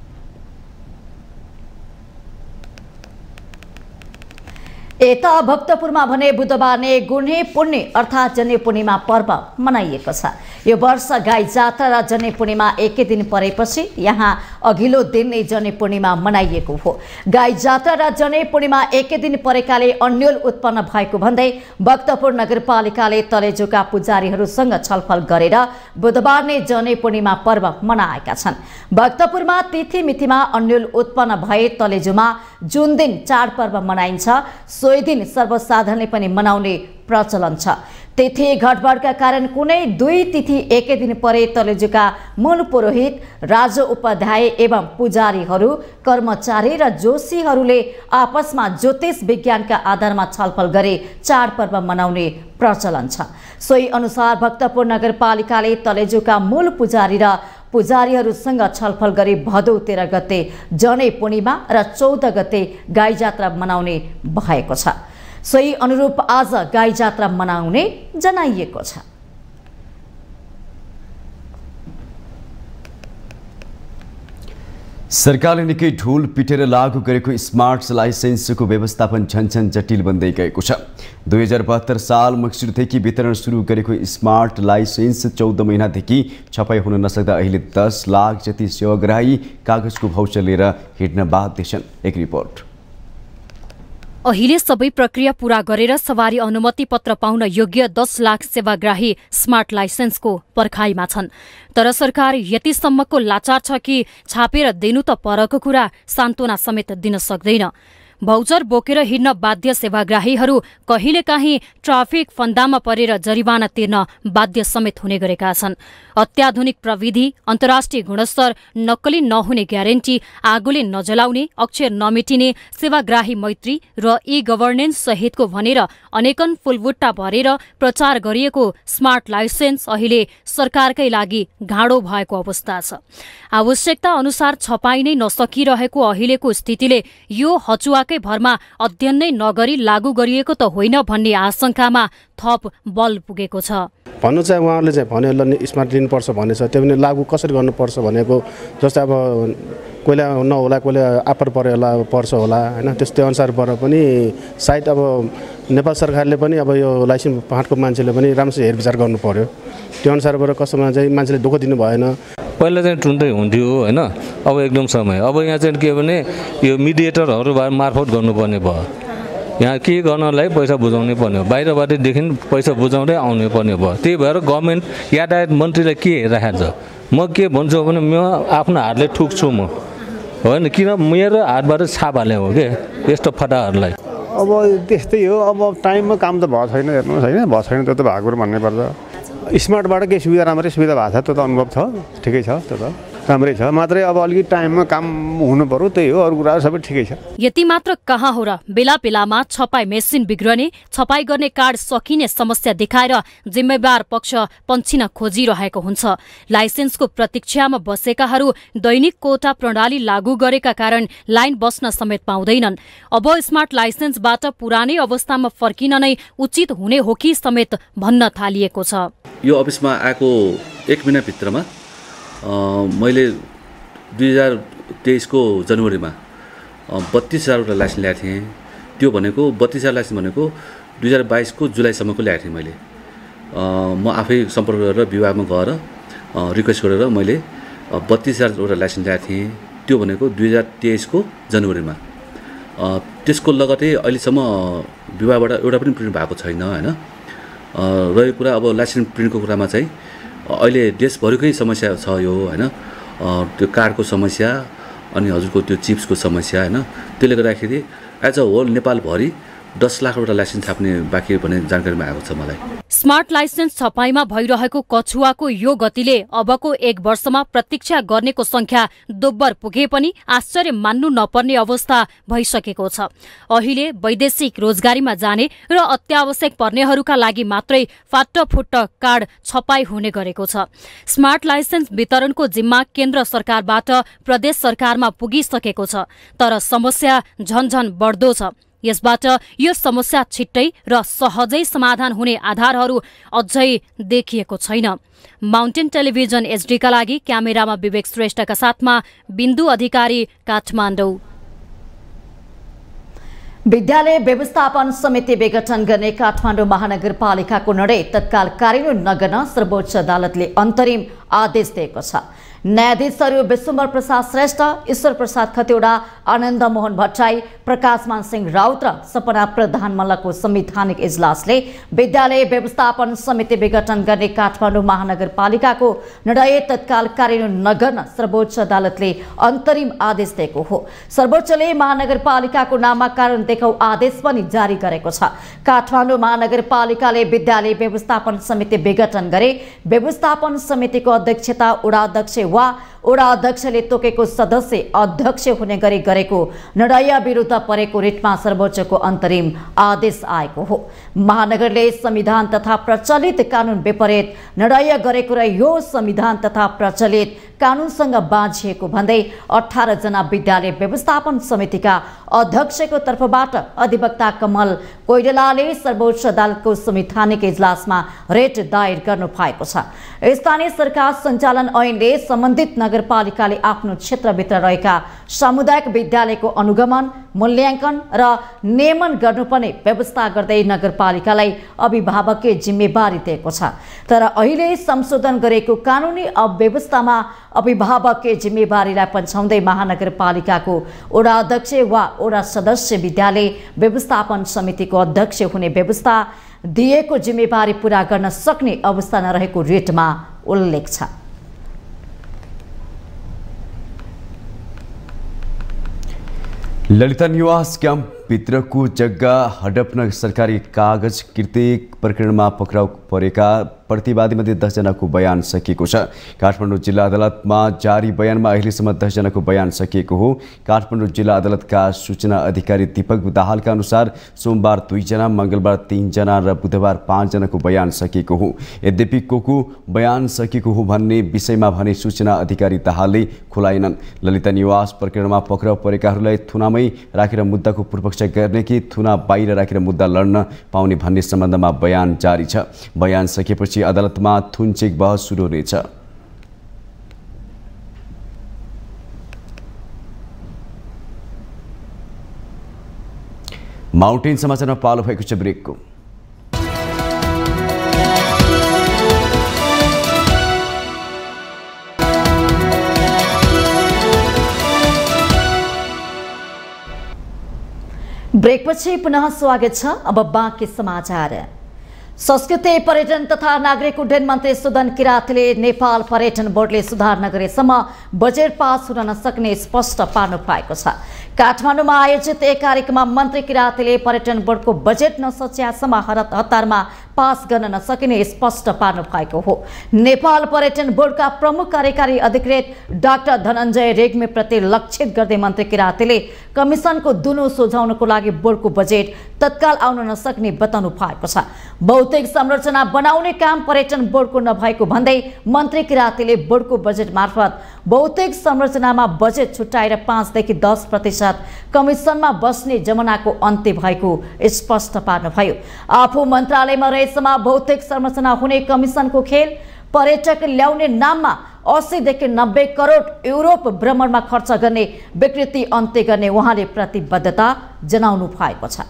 यता भक्तपुरमा भने बुधबार नै गुन्हे पुण्य अर्थात् जनै पूर्णिमा पर्व मनाइएको छ। यो वर्ष गाई जात्रा र जनै पूर्णिमा एकै दिन परेपछि यहाँ अघिल्लो दिन नै जनै पूर्णिमा मनाइएको हो। गाई जात्रा र जनै पूर्णिमा एकै दिन परेकाले अन्यल उत्पन्न भएको भन्दै भक्तपुर नगरपालिकाले तलेजुका पुजारीहरूसँग छलफल गरेर बुधबार नै जनै पूर्णिमा पर्व मनाएका छन्। भक्तपुरमा तिथि मितिमा अन्यल उत्पन्न भए तलेजुमा जुन दिन चाडपर्व मनाइन्छ सोही दिन सर्वसाधारणले पनि मनाउने प्रचलन छ। तिथि घटबडका कारण कुनै दुई तिथि एकै दिन परे तलेजुका मूल पुरोहित, राज उपाध्याय एवं पुजारीहरू, कर्मचारी र जोशीहरूले आपसमा ज्योतिष विज्ञानका आधारमा छलफल गरे चाडपर्व मनाउने प्रचलन छ। सोही अनुसार भक्तपुर नगरपालिकाले तलेजुका मूल पुजारी र पुजारीहरूसँग छलफल गरी भदौ तेह्र गते जनै पूर्णिमा र चौध गते गाई जात्रा मनाउने भएको छ। सोही अनुरूप आज गाई जात्रा मनाउने जनाइएको छ। सरकारले निकै ढोल पिटेर लागू गरेको स्मार्ट लाइसेन्सको व्यवस्थापन झन्झन जटिल बन्दै गएको छ। दुई हजार बहत्तर साल मङ्सिरदेखि वितरण सुरु गरेको स्मार्ट लाइसेन्स चौध महिनादेखि छपाई हुन नसक्दा अहिले दस लाख जति सेवाग्राही कागजको भाउचर लिएर हिँड्न बाध्य छन्। एक रिपोर्ट। अहिले सबै प्रक्रिया पूरा गरेर सवारी अनुमति पत्र पाउन योग्य दस लाख सेवाग्राही स्मार्ट लाइसेन्सको पर्खाइमा छन्। तर सरकार यतिसम्मको लाचार छ कि छापेर दिनु त परको कुरा, सान्त्वना समेत दिन सक्दैन। भाउचर बोकेर हिँड्न बाध्य सेवाग्राहीहरू कहिलेकाहीँ ट्राफिक फन्दामा परेर जरिवाना तिर्न बाध्य समेत हुने गरेका छन्। अत्याधुनिक प्रविधि, अन्तर्राष्ट्रिय गुणस्तर, नक्कली नहुने ग्यारेन्टी, आगोले नजलाउने, अक्षर नमेटिने, सेवाग्राही मैत्री र ई गभर्नेन्स सहितको भनेर अनेकन फुलबुट्टा भरेर प्रचार गरिएको स्मार्ट लाइसेन्स अहिले सरकारकै लागि घाँडो भएको अवस्था छ। आवश्यकता अनुसार छपाई नै नसकिरहेको अहिलेको स्थितिले यो हचुवा पढाएकै भरमा अध्ययन नै नगरी लागू गरिएको त होइन भन्ने आशंकामा थप बल पुगेको छ। भन्नु चाहिँ उहाँहरूले चाहिँ भने ल स्मार्ट लिनुपर्छ भन्ने छ, त्यो पनि लागू कसरी गर्नुपर्छ भनेको जस्तै अब कोहीले नहोला कोहीले आपर पऱ्यो होला पर्छ होला होइन, त्यस्तै अनुसारबाट पनि सायद अब नेपाल सरकारले पनि अब यो लाइसेन्स फाँटको मान्छेले पनि राम्रोसँग हेरविचार गर्नु पर्यो। त्यो अनुसारबाट कस्टमरमा चाहिँ मान्छेले दुःख दिनु भएन। पहिला चाहिँ टुन्टै हुन्थ्यो होइन, अब एकदम समय अब यहाँ चाहिँ के भने यो मिडिएटरहरू मार्फत गर्नुपर्ने भयो। यहाँ के गर्नलाई पैसा बुझाउनै पर्ने हो, बाहिरबाटदेखि पैसा बुझाउँदै आउनै पर्ने भयो। त्यही भएर गभर्मेन्ट यातायात मन्त्रीलाई के हेरिराखेको छ? म के भन्छु भने म आफ्नो हातले ठुक्छु म होइन, किन मेरो हातबाट छाप हाले हो कि यस्तो फटाहरूलाई। अब त्यस्तै हो, अब टाइममा काम त भएको छैन, हेर्नुहोस् होइन, भएको छैन त्यो त भएको कुरो भन्नुपर्छ। स्मार्टबाट केही सुविधा राम्रै सुविधा भएको छ, त्यो त अनुभव छ, ठिकै छ, त्यो त राम्रै छ, मात्रै अब अलिकति टाइममा काम हुनु पर्यो, त्यही हो, अरू कुराहरू सबै ठिकै छ। यति मात्र कहाँ हो र, बेला बेलामा छपाई मेसिन बिग्रने, छपाई गर्ने कार्ड सकिने समस्या देखाएर जिम्मेवार पक्ष पन्छिन खोजिरहेको हुन्छ। लाइसेन्सको प्रतीक्षामा बसेकाहरू दैनिक कोटा प्रणाली लागू गरेका कारण लाइन बस्न समेत पाउँदैनन्। अब स्मार्ट लाइसेन्सबाट पुरानै अवस्थामा फर्किन नै उचित हुने हो कि समेत भन्न थालिएको छ। यो अफिसमा आएको एक महिनाभित्रमा मैले दुई हजार तेइसको जनवरीमा बत्तीस हजारवटा लाइसेन्स ल्याएको थिएँ। त्यो भनेको बत्तीस हजार लाइसेन्स भनेको दुई हजार बाइसको जुलाईसम्मको ल्याएको थिएँ मैले। म आफै सम्पर्क गरेर विभागमा गएर रिक्वेस्ट गरेर मैले बत्तीस हजारवटा लाइसेन्स ल्याएको थिएँ। त्यो भनेको दुई हजार तेइसको जनवरीमा। त्यसको लगतै अहिलेसम्म विभागबाट एउटा पनि प्रिन्ट भएको छैन होइन। रहेको कुरा अब लाइसेन्स प्रिन्टको कुरामा चाहिँ अहिले देशभरिकै समस्या छ यो होइन, त्यो कार्डको समस्या अनि हजुरको त्यो चिप्सको समस्या होइन। त्यसले गर्दाखेरि एज अ होल नेपालभरि दस लाखवटा लाइसेन्स छाप्ने बाँकी भन्ने जानकारीमा आएको छ मलाई। स्मार्ट लाइसेन्स छपाईमा भइरहेको कछुवाको यो गतिले अबको एक वर्षमा प्रतीक्षा गर्नेको संख्या दोब्बर पुगे पनि आश्चर्य मान्नु नपर्ने अवस्था भइसकेको छ। अहिले वैदेशिक रोजगारीमा जाने र अत्यावश्यक पर्नेहरूका लागि मात्रै फाटफुट्ट कार्ड छपाई हुने गरेको छ। स्मार्ट लाइसेन्स वितरणको जिम्मा केन्द्र सरकारबाट प्रदेश सरकारमा पुगिसकेको छ, तर समस्या झनझन बढ्दो छ। यसबाट यो समस्या छिट्टै र सहजै समाधान हुने आधारहरू अझै देखिएको छैन। माउन्टेन टेलिभिजन एचडीका लागि क्यामेरामा विवेक श्रेष्ठका साथमा बिन्दु अधिकारी, काठमाडौँ। विद्यालय व्यवस्थापन समिति विघटन गर्ने काठमाडौँ महानगरपालिकाको निर्णय तत्काल कार्यान्वयन नगर्न सर्वोच्च अदालतले अन्तरिम आदेश दिएको छ। न्यायाधीशहरू विश्वम्भर प्रसाद श्रेष्ठ, ईश्वर प्रसाद खतिवडा, आनन्द मोहन भट्टराई, प्रकाशमान सिंह राउत र सपना प्रधान मल्लको संवैधानिक इजलासले विद्यालय व्यवस्थापन समिति विघटन गर्ने काठमाडौँ महानगरपालिकाको निर्णय तत्काल कार्यान्वयन नगर्न सर्वोच्च अदालतले अन्तरिम आदेश दिएको हो। सर्वोच्चले महानगरपालिकाको नाममा कारण देखाउ आदेश पनि जारी गरेको छ। काठमाडौँ महानगरपालिकाले विद्यालय व्यवस्थापन समिति विघटन गरे व्यवस्थापन समितिको अध्यक्षता वडा अध्यक्ष वा वडा अध्यक्षले तोकेको सदस्य अध्यक्ष हुने गरी गरेको निर्णय विरुद्ध परेको रिटमा सर्वोच्चको अन्तरिम आदेश आएको हो। महानगरले संविधान तथा प्रचलित कानुन विपरीत निर्णय गरेको र यो संविधान तथा प्रचलित कानुनसँग बाँझिएको भन्दै अठार जना विद्यालय व्यवस्थापन समितिका अध्यक्षको तर्फबाट अधिवक्ता कमल कोइरालाले सर्वोच्च अदालतको संवैधानिक इजलासमा रिट दायर गर्नु भएको छ। स्थानीय सरकार सञ्चालन ऐनले सम्बन्धित नगरपालिकाले आफ्नो क्षेत्रभित्र रहेका सामुदायिक विद्यालयको अनुगमन, मूल्याङ्कन र नियमन गर्नुपर्ने व्यवस्था गर्दै नगरपालिकालाई अभिभावकीय जिम्मेवारी दिएको छ। तर अहिले संशोधन गरेको कानुनी अव्यवस्थामा अभिभावकीय जिम्मेवारीलाई पन्छाउँदै महानगरपालिकाको वडा अध्यक्ष वा वडा सदस्य विद्यालय व्यवस्थापन समितिको अध्यक्ष हुने व्यवस्था दिएको जिम्मेवारी पूरा गर्न सक्ने अवस्था नरहेको रिटमा उल्लेख छ। ललिता निवास क्याम्प भित्रको जग्गा हडप्न सरकारी कागज कृति प्रकरणमा पक्राउ परेका प्रतिवादीमध्ये दसजनाको बयान सकिएको छ। काठमाडौँ जिल्ला अदालतमा जारी बयानमा अहिलेसम्म दसजनाको बयान सकिएको हो। काठमाडौँ जिल्ला अदालतका सूचना अधिकारी दीपक दाहालका अनुसार सोमबार दुईजना, मङ्गलबार तीनजना र बुधबार पाँचजनाको बयान सकिएको हो। यद्यपि को को बयान सकिएको हो भन्ने विषयमा भने सूचना अधिकारी दाहालले खुलाएनन्। ललिता निवास प्रकरणमा पक्राउ परेकाहरूलाई थुनामै राखेर मुद्दाको पूर्वपक्ष गर्ने कि थुना बाहिर राखेर मुद्दा लड्न पाउने भन्ने सम्बन्धमा बयान जारी छ। बयान सकेपछि अदालतमा थुनचेक बहस सुरु हुनेछ। माउन्टेन समाचारमा पालो भएको छ ब्रेकको। ब्रेकपछि पुनः स्वागत छ। अब बाँकी समाचार। संस्कृति, पर्यटन तथा नागरिक उड्डयन मन्त्री सुदन किरातले नेपाल पर्यटन बोर्डले सुधार नगरेसम्म बजेट पास हुन नसक्ने स्पष्ट पार्नु भएको छ। काठमाडौँमा आयोजित एक कार्यक्रममा मन्त्री किरातले पर्यटन बोर्डको बजेट नसच्यासम्म हतारमा पास गर्न नसकिने स्पष्ट पार्नु भएको हो। नेपाल पर्यटन बोर्डका प्रमुख कार्यकारी अधिकृत डाक्टर धनञ्जय रेग्मीप्रति लक्षित गर्दै मन्त्री किरातले कमिसनको दुनो सुझाउनको लागि बोर्डको बजेट तत्काल आउन नसक्ने बताउनु भएको छ। भौतिक संरचना बनाउने काम पर्यटन बोर्डको नभएको भन्दै मन्त्री किरातले बोर्डको बजेट मार्फत भौतिक संरचनामा बजेट छुट्याएर पाँचदेखि दस प्रतिशत कमिसनमा बस्ने जमानाको अन्त्य भएको स्पष्ट पार्नुभयो। आफू मन्त्रालयमा रहेसम्म भौतिक संरचना हुने कमिसनको खेल पर्यटक ल्याउने नाममा अस्सीदेखि नब्बे करोड युरोप भ्रमणमा खर्च गर्ने विकृति अन्त्य गर्ने उहाँले प्रतिबद्धता जनाउनु भएको छ।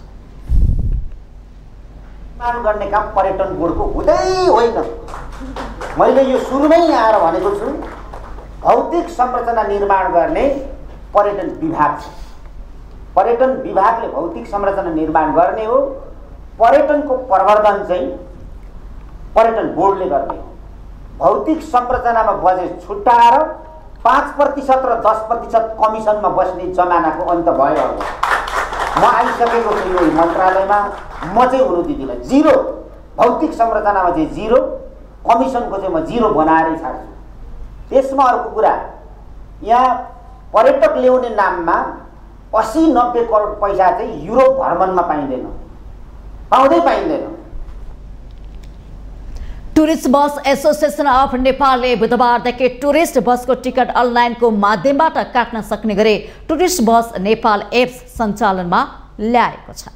निर्माण गर्ने काम पर्यटन बोर्डको हुँदै होइन। मैले यो सुरुमै आएर भनेको छु, भौतिक संरचना निर्माण गर्ने पर्यटन विभाग छ। पर्यटन विभागले भौतिक संरचना निर्माण गर्ने हो। पर्यटनको प्रवर्धन चाहिँ पर्यटन बोर्डले गर्ने हो। भौतिक संरचनामा बजेट छुट्याएर पाँच प्रतिशत र दस प्रतिशत कमिसनमा बस्ने जमानाको अन्त भयो। म आइसकेको छु यो मन्त्रालयमा, म चाहिँ हुनु दिदिनँ। जिरो भौतिक संरचनामा चाहिँ जिरो, कमिसनको चाहिँ म जिरो बनाएरै छाड्छु। त्यसमा अर्को कुरा, यहाँ पर्यटक ल्याउने नाममा अस्सी नब्बे करोड पैसा चाहिँ युरोप भ्रमणमा पाइँदैन, पाउँदै पाइँदैन। टुरिस्ट बस एसोसिएसन अफ नेपालले बुधबारदेखि टुरिस्ट बसको टिकट अनलाइनको माध्यमबाट काट्न सक्ने गरी टुरिस्ट बस नेपाल एप्स सञ्चालनमा ल्याएको छ।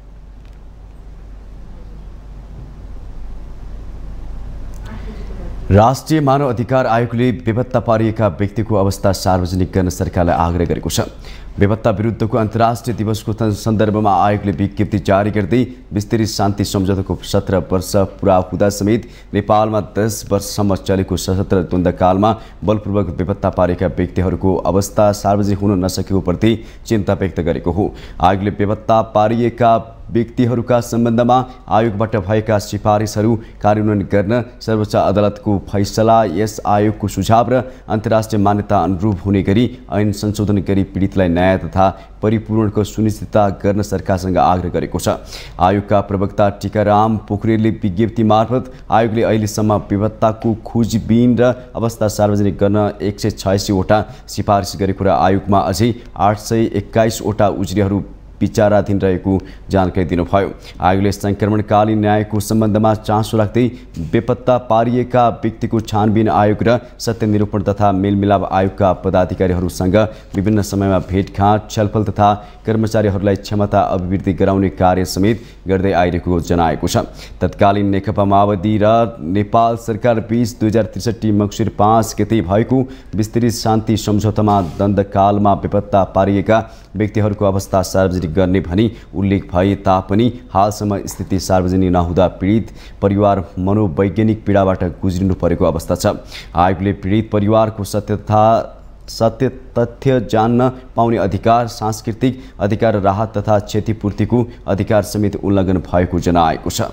राष्ट्रिय मानव अधिकार आयोगले बेपत्ता पारिएका व्यक्तिको अवस्था सार्वजनिक गर्न सरकारलाई आग्रह गरेको छ। बेपत्ता विरुद्धको अन्तर्राष्ट्रिय दिवसको सन्दर्भमा आयोगले विज्ञप्ति जारी गर्दै विस्तृत शान्ति सम्झौताको सत्र वर्ष पुरा हुँदा समेत नेपालमा दस वर्षसम्म चलेको सशस्त्र द्वन्द्वकालमा बलपूर्वक बेपत्ता पारेका व्यक्तिहरूको अवस्था सार्वजनिक हुन नसकेको प्रति चिन्ता व्यक्त गरेको हो। आयोगले बेपत्ता पारिएका व्यक्तिहरूका सम्बन्धमा आयोगबाट भएका सिफारिसहरू कार्यान्वयन गर्न सर्वोच्च अदालतको फैसला, यस आयोगको सुझाव र अन्तर्राष्ट्रिय मान्यता अनुरूप हुने गरी ऐन संशोधन गरी पीडितलाई न्याय तथा परिपूर्णको सुनिश्चितता गर्न सरकारसँग आग्रह गरेको छ। आयोगका प्रवक्ता टीकाराम पोखरेलले विज्ञप्ति मार्फत आयोगले अहिलेसम्म बेपत्ताको खोजबिन र अवस्था सार्वजनिक गर्न एक सय छयासीवटा सिफारिस गरेको र आयोगमा अझै आठ सय एक्काइसवटा उजुरीहरू विचाराधीन रहेको जानकारी दिनुभयो। आयोगले संक्रमणकालीन न्यायको सम्बन्धमा चासो राख्दै बेपत्ता पारिएका व्यक्तिको छानबिन आयोग र सत्यनिरूपण तथा मेलमिलाप आयोगका पदाधिकारीहरूसँग विभिन्न समयमा भेटघाट, छलफल तथा कर्मचारीहरूलाई क्षमता अभिवृद्धि गराउने कार्य समेत गर्दै आइरहेको जनाएको छ। तत्कालीन नेकपा माओवादी र नेपाल सरकार बीच दुई हजार त्रिसठी मङ्सिर पाँच गते भएको विस्तृत शान्ति सम्झौतामा द्वन्द्वकालमा बेपत्ता पारिएका व्यक्तिहरूको अवस्था सार्वजनिक गर्ने भनी उल्लेख भए तापनि हालसम्म स्थिति सार्वजनिक नहुँदा पीडित परिवार मनोवैज्ञानिक पीडाबाट गुज्रिनु परेको अवस्था छ। आयोगले पीडित परिवारको सत्य तथा सत्य तथ्य जान्न पाउने अधिकार, सांस्कृतिक अधिकार, राहत तथा क्षतिपूर्तिको अधिकार समेत उल्लङ्घन भएको जनाएको छ।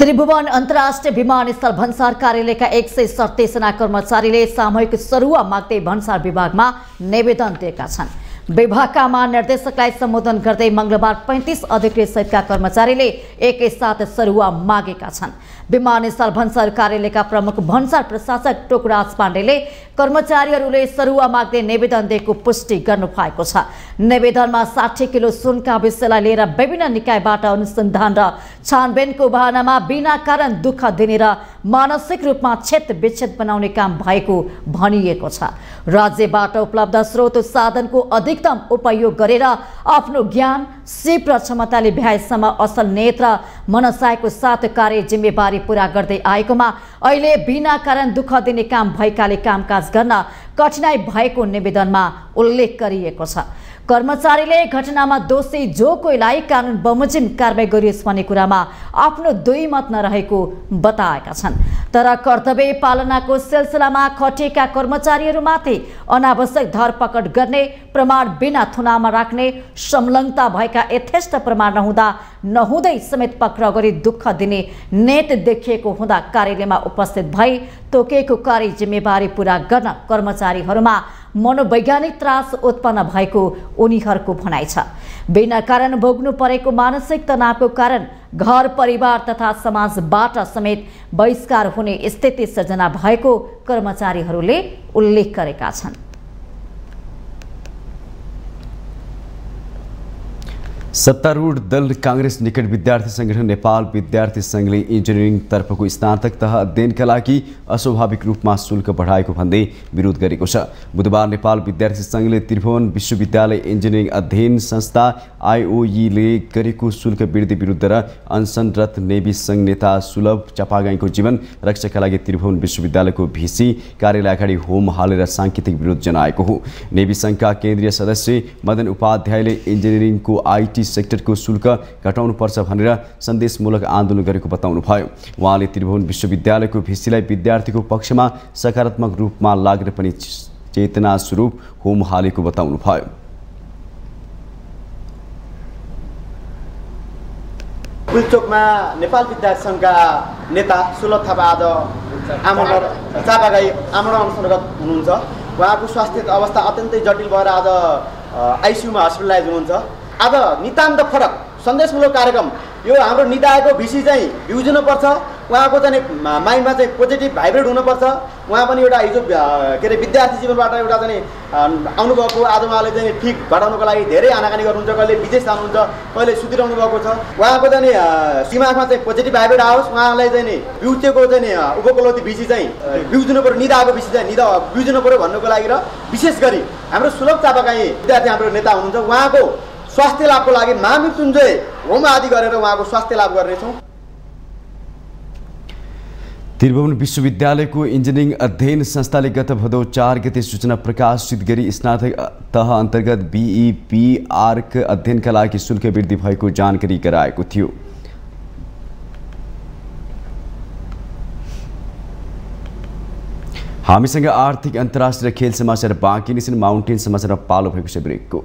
त्रिभुवन अन्तर्राष्ट्रिय विमानस्थल भन्सार कार्यालयका एक सय सत्ताइसजना कर्मचारीले सामूहिक सरुवा माग्दै भन्सार विभागमा निवेदन दिएका छन्। विभागका महानिर्देशकलाई सम्बोधन गर्दै मंगलबार पैंतीस अधिकृत सहितका कर्मचारीले एकैसाथ सरुवा मागेका छन्। विमानस्थल भन्सार कार्यालयका प्रमुख भन्सार प्रशासक टोकराज पाण्डेले कर्मचारीहरूले सरुवा माग्दै निवेदन दिएको पुष्टि गर्नु भएको छ। निवेदनमा साठी किलो सुनका विषयलाई लिएर विभिन्न निकायबाट अनुसन्धान र छानबिनको बहानामा बिना कारण दुःख दिने र मानसिक रूपमा क्षत विच्छेद बनाउने काम भएको भनिएको छ। राज्यबाट उपलब्ध स्रोत साधनको अधिकतम उपयोग गरेर आफ्नो ज्ञान सिप र क्षमताले भ्याएसम्म असल नेत र मनसायको साथ कार्य जिम्मेवारी पूरा गर्दै आएकोमा अहिले बिना कारण दुःख दिने काम भएकाले कामकाज गर्न कठिनाई भएको निवेदनमा उल्लेख गरिएको छ। कर्मचारीले घटनामा दोषी जो कोहीलाई कानुन बमोजिम कारबाही गरियोस् भन्ने कुरामा आफ्नो दुई मत नरहेको बताएका छन्। तर कर्तव्य पालनाको सिलसिलामा खटिएका कर्मचारीहरूमाथि अनावश्यक धरपकड गर्ने, प्रमाण बिना थुनामा राख्ने, संलग्नता भएका यथेष्ट प्रमाण नहुँदा नहुँदै समेत पक्राउ गरी दुःख दिने नेत देखिएको हुँदा कार्यालयमा उपस्थित भई तोकेको कार्य जिम्मेवारी पूरा गर्न कर्मचारीहरूमा मनोवैज्ञानिक त्रास उत्पन्न भएको उनीहरूको भनाइ छ। बिना कारण भोग्नु परेको मानसिक तनावको कारण घर परिवार तथा समाजबाट समेत बहिष्कार हुने स्थिति सृजना भएको कर्मचारीहरूले उल्लेख गरेका छन्। सत्तारूढ़ दल कांग्रेस निकट विद्यार्थी संगठन नेपाल विद्यार्थी संघले इन्जिनियरिङ तर्फको स्नातक तह अध्ययनका लागि अस्वाभाविक रूपमा शुल्क बढाएको भन्दै विरोध गरेको छ। बुधबार नेपाल विद्यार्थी संघले त्रिभुवन विश्वविद्यालय इन्जिनियरिङ अध्ययन संस्था आइओईले गरेको शुल्क वृद्धि विरुद्ध र अनसनरत नेवी संघ नेता सुलभ चपागाईको जीवन रक्षाका लागि त्रिभुवन विश्वविद्यालयको भिसी कार्यालय अगाडि होम हालेर सांकेतिक विरोध जनाएको हो। नेवी संघका केन्द्रीय सदस्य मदन उपाध्यायले इन्जिनियरिङको आईटी सेक्टरको शुल्क घटाउनुपर्छ भनेर सन्देशमूलक आन्दोलन गरेको बताउनुभयो। उहाँले त्रिभुवन विश्वविद्यालयको भिसीलाई विद्यार्थीको पक्षमा सकारात्मक रूपमा लागेर पनि चेतना स्वरूप होम हालेको बताउनुभयो। पुलचोकमा नेपाल विद्यार्थी संघका नेता सुलभ थापा आज आमरण चापागाई आमरण अनसनरत हुनुहुन्छ। उहाँको स्वास्थ्य अवस्था अत्यन्तै जटिल भएर आज आइसियुमा हस्पिटलाइज हुनुहुन्छ। आज नितान्त फरक सन्देशमूलक कार्यक्रम यो हाम्रो निकायको भिसी चाहिँ भ्युज हुनुपर्छ, उहाँको चाहिँ माइन्डमा चाहिँ पोजिटिभ भाइब्रेट हुनुपर्छ। उहाँ पनि एउटा हिजो के अरे विद्यार्थी जीवनबाट एउटा चाहिँ आउनुभएको, आज उहाँले चाहिँ ठिक घटाउनको लागि धेरै आनाकानी गर्नुहुन्छ, कहिले विदेश जानुहुन्छ, कहिले सुतिरहनु भएको छ। उहाँको चाहिँ दिमागमा चाहिँ पोजिटिभ भाइब्रेट आओस्, उहाँलाई चाहिँ नि भ्युजको चाहिँ उपलब्धि भिसी चाहिँ भ्युज हुनु पऱ्यो, निदाको भिसी चाहिँ निदा भ्युज हुनु पऱ्यो भन्नुको लागि र विशेष गरी हाम्रो सुलभ चापागाई विद्यार्थी हाम्रो नेता हुनुहुन्छ, उहाँको स्वास्थ्य लाभको लागि महामृत्युञ्जय होम आदि गरेर उहाँको स्वास्थ्य लाभ गर्नेछौँ। त्रिभुवन विश्वविद्यालयको इन्जिनियरिङ अध्ययन संस्थाले गत भदौ चार गते सूचना प्रकाशित गरी स्नातक तह अन्तर्गत बीई पीआरक अध्ययनका लागि शुल्क वृद्धि भएको जानकारी गराएको थियो। हामीसँग आर्थिक अन्तर्राष्ट्रिय खेल समाचार बाँकी नै छन्। माउन्टेन समाचारमा पालो भएको छ ब्रेकको।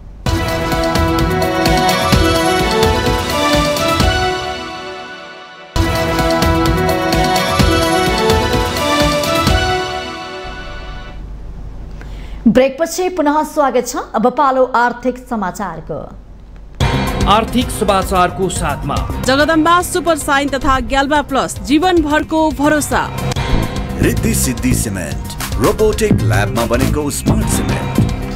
ब्रेकपछि पुनः स्वागत छ। अब पालो आर्थिक समाचारको। आर्थिक समाचारको साथमा जगदम्बा सुपर साइन तथा ग्याल्बा प्लस जीवनभरको भरोसा। रिद्धि सिद्धि सिमेन्ट रोबोटिक ल्याबमा बनेको स्मार्ट सिमेन्ट।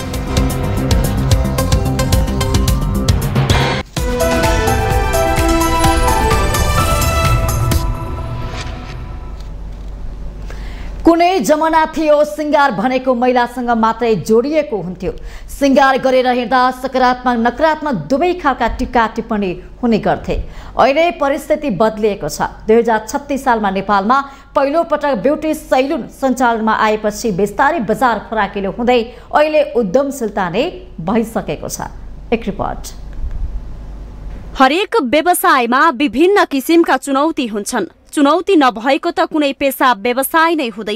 कुनै जमाना थियो सिंगार भनेको महिलासँग मात्रै जोडिएको हुन्थ्यो। सिंगार गरेर हिँड्दा सकारात्मक नकारात्मक दुवै खालका टिका टिप्पणी हुने गर्थे। अहिले परिस्थिति बदलिएको छ। दुई हजार छत्तीस सालमा नेपालमा पहिलो पटक ब्युटी सैलुन सञ्चालनमा आएपछि बिस्तारै बजार फराकिलो हुँदै अहिले उद्यमशीलता नै भइसकेको छ। एक रिपोर्ट। हरेक व्यवसायमा विभिन्न किसिमका चुनौती हुन्छन्। चुनौती नभएको त कुनै पेसा व्यवसाय नै हुँदैन।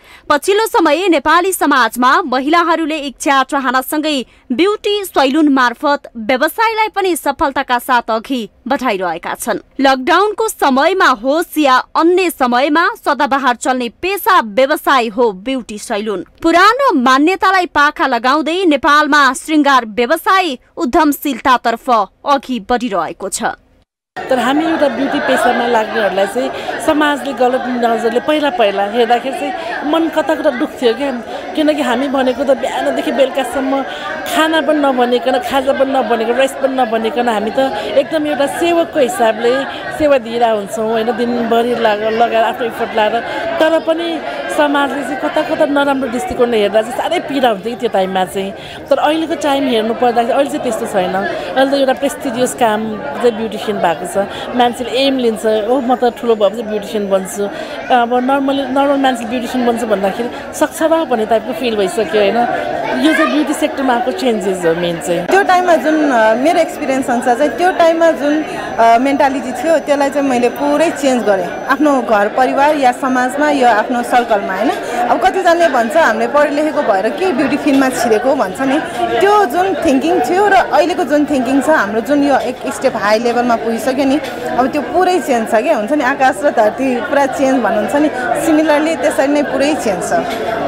पछिल्लो समय नेपाली समाजमा महिलाहरूले इच्छा चाहनासँगै ब्युटी सैलुन मार्फत व्यवसायलाई पनि सफलताका साथ अघि बढाइरहेका छन्। लकडाउनको समयमा होस् या अन्य समयमा सदाबहार चल्ने पेशा व्यवसाय हो ब्युटी सैलुन। पुरानो मान्यतालाई पाखा लगाउँदै नेपालमा श्रृंगार व्यवसाय उद्यमशीलतातर्फ अघि बढिरहेको छ। तर हामी एउटा ब्युटी पेसामा लाग्नेहरूलाई चाहिँ समाजले गलत नजरले पहिला पहिला हेर्दाखेरि चाहिँ मन कता कता दुख्थ्यो क्या, किनकि हामी भनेको त बिहानदेखि बेलुकासम्म खाना पनि नबनिकन, खाजा पनि नबनिकन, रेस्ट पनि नबनिकन हामी त एकदम एउटा सेवकको हिसाबले सेवा दिइरह हुन्छौँ होइन, दिनभरि लगाएर आफ्नो इफोर्ट लगाएर। तर पनि समाजले चाहिँ कता कता नराम्रो दृष्टिकोणले हेर्दा चाहिँ साह्रै पीडा हुन्थ्यो कि त्यो टाइममा चाहिँ। तर अहिलेको टाइम हेर्नु पर्दा चाहिँ अहिले चाहिँ त्यस्तो छैन। अहिले त एउटा प्रेस्टिजियस काम चाहिँ ब्युटिसियन भएको छ। मान्छेले एम लिन्छ, ओ म त ठुलो भएपछि ब्युटिसियन बन्छु। अब नर्मली नर्मल मान्छे ब्युटिसियन बन्छ भन्दाखेरि सक्छ र भन्ने टाइपको फिल भइसक्यो होइन। यो चाहिँ ब्युटी सेक्टरमा आएको चेन्जेस हो मेन चाहिँ। त्यो टाइममा जुन मेरो एक्सपिरियन्स अनुसार चाहिँ त्यो टाइममा जुन मेन्टालिटी थियो त्यसलाई चाहिँ मैले पुरै चेन्ज गरेँ आफ्नो घर परिवार या समाजमा या आफ्नो सर्कलमा होइन। अब कतिजनाले भन्छ हामीले पढे लेखेको भएर के ब्युटी फिल्डमा छिरेको भन्छ नि, त्यो जुन थिङ्किङ थियो र अहिलेको जुन थिङ्किङ छ हाम्रो जुन यो एक स्टेप हाई लेभलमा पुगिसक्यो नि, अब त्यो पुरै चेन्ज छ क्या। हुन्छ नि आकाश र धरती पुरा चेन्ज भन्नुहुन्छ नि, सिमिलरली त्यसरी नै पुरै चेन्ज छ।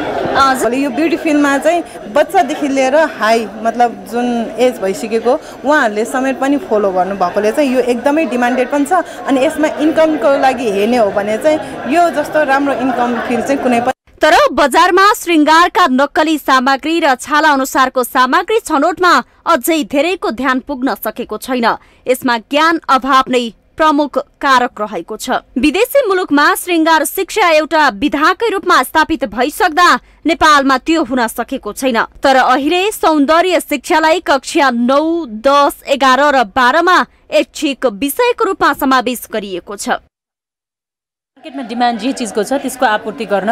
यो ब्युटी फिल्डमा चाहिँ बच्चादेखि लिएर हाई मतलब जुन एज भइसकेको उहाँहरूले समेत पनि फलो गर्नुभएकोले चाहिँ यो एकदमै डिमान्डेड पनि छ। अनि यसमा इन्कमको लागि हेर्ने हो भने चाहिँ यो जस्तो राम्रो इन्कम फिल्ड चाहिँ कुनै पनि। तर बजारमा श्रृंगारका नक्कली सामग्री र छाला अनुसारको सामग्री छनौटमा अझै धेरैको ध्यान पुग्न सकेको छैन। यसमा ज्ञान अभाव नै प्रमुख कारक रहेको छ। विदेशी मुलुकमा श्रृंगार शिक्षा एउटा विधाकै रूपमा स्थापित भइसक्दा नेपालमा त्यो हुन सकेको छैन। तर अहिले सौन्दर्य शिक्षालाई कक्षा नौ दस एघार र बाह्रमा ऐच्छिक विषयको रूपमा समावेश गरिएको छ। मार्केटमा डिमान्ड जे चिजको छ त्यसको आपूर्ति गर्न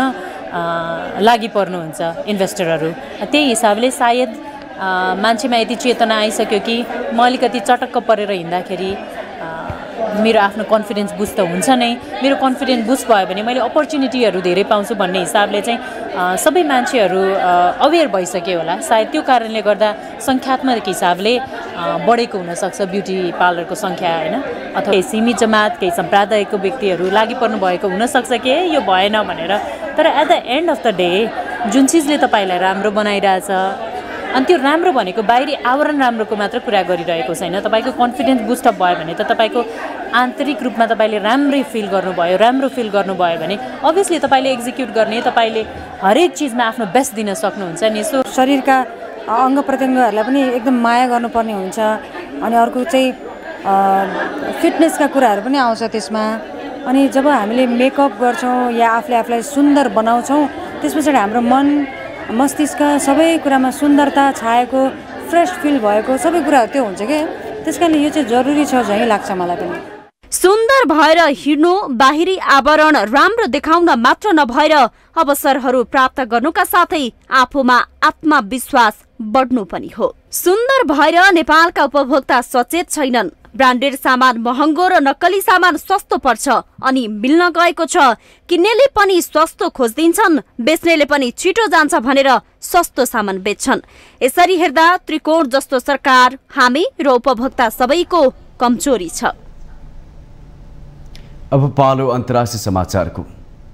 लागि पर्नुहुन्छ इन्भेस्टरहरू। त्यही हिसाबले सायद मान्छेमा यति चेतना आइसक्यो कि म अलिकति चटक्क परेर हिँड्दाखेरि मेरो आफ्नो कन्फिडेन्स बुस्ट त हुन्छ नै। मेरो कन्फिडेन्स बुस्ट भयो भने मैले अपर्च्युनिटीहरू धेरै पाउँछु भन्ने हिसाबले चाहिँ सबै मान्छेहरू अवेर भइसक्यो होला। सायद त्यो कारणले गर्दा सङ्ख्यात्मक हिसाबले बढेको हुनसक्छ ब्युटी पार्लरको सङ्ख्या होइन। अथवा केही सीमित जमात केही सम्प्रदायको व्यक्तिहरू लागि पर्नु भएको हुनसक्छ कि यो भएन भनेर। तर at the end of the day जुन चिजले तपाईँलाई राम्रो बनाइरहेछ अनि त्यो राम्रो भनेको बाहिरी आवरण राम्रोको मात्र कुरा गरिरहेको छैन। तपाईँको कन्फिडेन्स बुस्टअप भयो भने त तपाईँको आन्तरिक रूपमा तपाईँले राम्रै फिल गर्नुभयो, राम्रो फिल गर्नुभयो भने अभियसली तपाईँले एक्जिक्युट गर्ने, तपाईँले हरेक चिजमा आफ्नो बेस्ट दिन सक्नुहुन्छ नि। सो शरीरका अङ्ग प्रत्यङ्गहरूलाई पनि एकदम माया गर्नुपर्ने हुन्छ। अनि अर्को चाहिँ फिटनेसका कुराहरू पनि आउँछ त्यसमा। अनि जब हामीले मेकअप गर्छौँ या आफूले आफूलाई सुन्दर बनाउँछौँ त्यस पछाडि हाम्रो मन मस्तिष्क सबै कुरामा सुन्दरता छाएको फ्रेस फिल भएको सबै कुराहरू त्यो हुन्छ क्या। त्यस कारणले यो चाहिँ जरुरी छ झैँ लाग्छ मलाई पनि। सुन्दर भएर हिँड्नु बाहिरी आवरण राम्रो देखाउन मात्र नभएर अवसरहरू प्राप्त गर्नुका साथै आफूमा आत्मविश्वास बढ्नु पनि हो। सुन्दर भएर नेपालका उपभोक्ता सचेत छैनन्। ब्रान्डेड सामान महँगो र नक्कली सामान सस्तो पर्छ अनि मिल्न गएको छ। किन्नेले पनि सस्तो खोजिदिन्छन्, बेच्नेले पनि छिटो जान्छ भनेर सस्तो सामान बेच्छन्। यसरी हेर्दा त्रिकोण जस्तो सरकार, हामी र उपभोक्ता सबैको कमजोरी छ। अब पालो अन्तर्राष्ट्रिय समाचारको।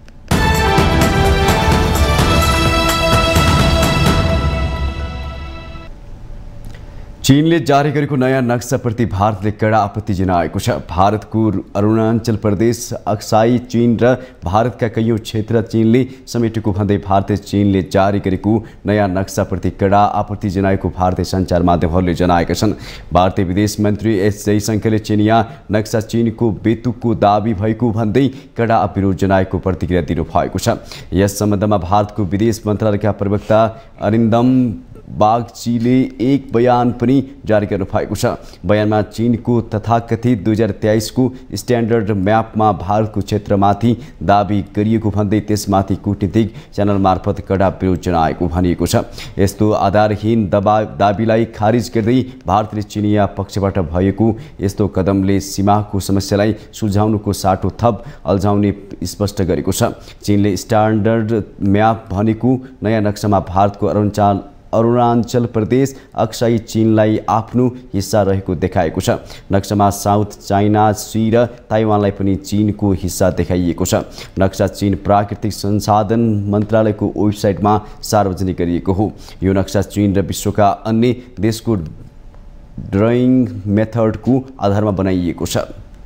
चीनले जारी गरेको नयाँ नक्साप्रति भारतले कडा आपत्ति जनाएको छ। भारतको अरुणाञ्चल प्रदेश, अक्साई चीन र भारतका कैयौँ क्षेत्र चीनले समेटेको भन्दै भारतले चीनले जारी गरेको नयाँ नक्साप्रति कडा आपत्ति जनाएको भारतीय सञ्चार माध्यमहरूले जनाएका छन्। भारतीय विदेश मन्त्री एस जयशङ्करले चिनिया नक्सा चीनको बेतुकको दाबी भएको भन्दै कडा विरोध जनाएको प्रतिक्रिया दिनुभएको छ। यस सम्बन्धमा भारतको विदेश मन्त्रालयका प्रवक्ता अरिन्दम बागचीले एक बयान पनि जारी गर्नु भएको छ। बयानमा चीनको तथाकथित दुई हजार तेइसको स्ट्यान्डर्ड म्यापमा भारतको क्षेत्रमाथि दाबी गरिएको भन्दै त्यसमाथि कूटनीतिक च्यानल मार्फत कडा विरोध जनाएको भनिएको छ। यस्तो आधारहीन दबा दाबीलाई खारिज गर्दै भारतले चिनिया पक्षबाट भएको यस्तो कदमले सीमाको समस्यालाई सुल्झाउनुको साटो थप अल्झाउने स्पष्ट गरेको छ। चीनले स्ट्यान्डर्ड म्याप भनेको नयाँ नक्सामा भारतको अरुणाचल अरुणाचल प्रदेश अक्साई चीनलाई आफ्नो हिस्सा रहेको देखाएको छ। नक्सामा साउथ चाइना सी र ताइवानलाई पनि चीनको हिस्सा देखाइएको छ। नक्सा चीन प्राकृतिक संसाधन मन्त्रालयको वेबसाइटमा सार्वजनिक गरिएको हो। यो नक्सा चीन र विश्वका अन्य देशको ड्रइङ मेथडको आधारमा बनाइएको छ।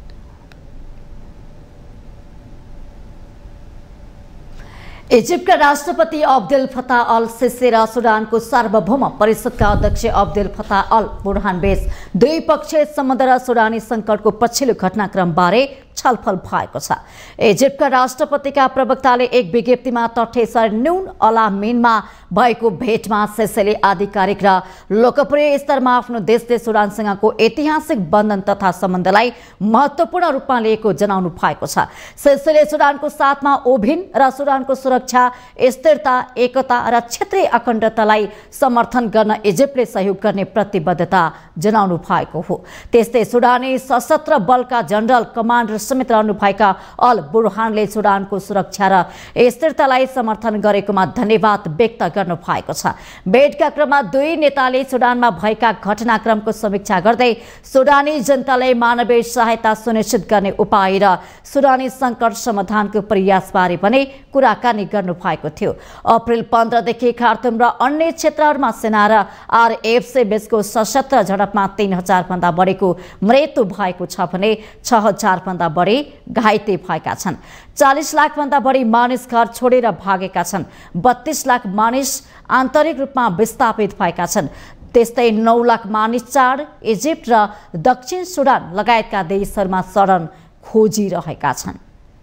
इजिप्टका राष्ट्रपति अब्देल फताह अल सिसी र सुडानको सार्वभौम परिषदका अध्यक्ष अब्देल फताह अल बुरहान बीच द्विपक्षीय सम्बन्ध र सुडानी सङ्कटको पछिल्लो घटनाक्रमबारे छलफल भएको छ। इजिप्टका राष्ट्रपतिका प्रवक्ताले एक विज्ञप्तिमा तथ्यसर न्यून अलामिनमा भएको भेटमा सिसीले आधिकारिक र लोकप्रिय स्तरमा आफ्नो देशले सुडानसँगको ऐतिहासिक बन्धन तथा सम्बन्धलाई महत्त्वपूर्ण रूपमा लिएको जनाउनु भएको छ। सिसीले सुडानको साथमा ओभिन र सुडानको सुरक्षा, स्थिरता, एकता र क्षेत्रीय अखण्डतालाई समर्थन गर्न इजिप्टले सहयोग गर्ने प्रतिबद्धता जनाउनु भएको हो। त्यस्तै सुडानी सशस्त्र बलका जनरल कमान्डर समेत रहनुभएका अल बुरहानले सुडानको सुरक्षा र स्थिरतालाई समर्थन गरेकोमा धन्यवाद व्यक्त गर्नु भएको छ। भेटका क्रममा दुई नेताले सुडानमा भएका घटनाक्रमको समीक्षा गर्दै सुडानी जनतालाई मानवीय सहायता सुनिश्चित गर्ने उपाय र सुडानी सङ्कट समाधानको प्रयासबारे पनि कुराकानी गर्नु भएको थियो। अप्रिल पन्ध्रदेखि खार्तुम र अन्य क्षेत्रहरूमा सेना र आरएफसी बीचको सशस्त्र झडपमा तीन हजार भन्दा बढीको मृत्यु भएको छ भने छ हजार भन्दा बढी घाइते भएका छन्। चालीस लाख भन्दा बढी मानिस घर छोडेर भागेका छन्। बत्तीस लाख मानिस आन्तरिक रूपमा विस्थापित भएका छन्। त्यस्तै नौ लाख मानिस चाड, इजिप्ट र दक्षिण सुडान लगायतका देशहरूमा शरण खोजिरहेका छन्।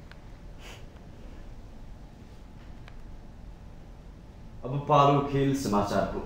अब पालो खेल समाचारको।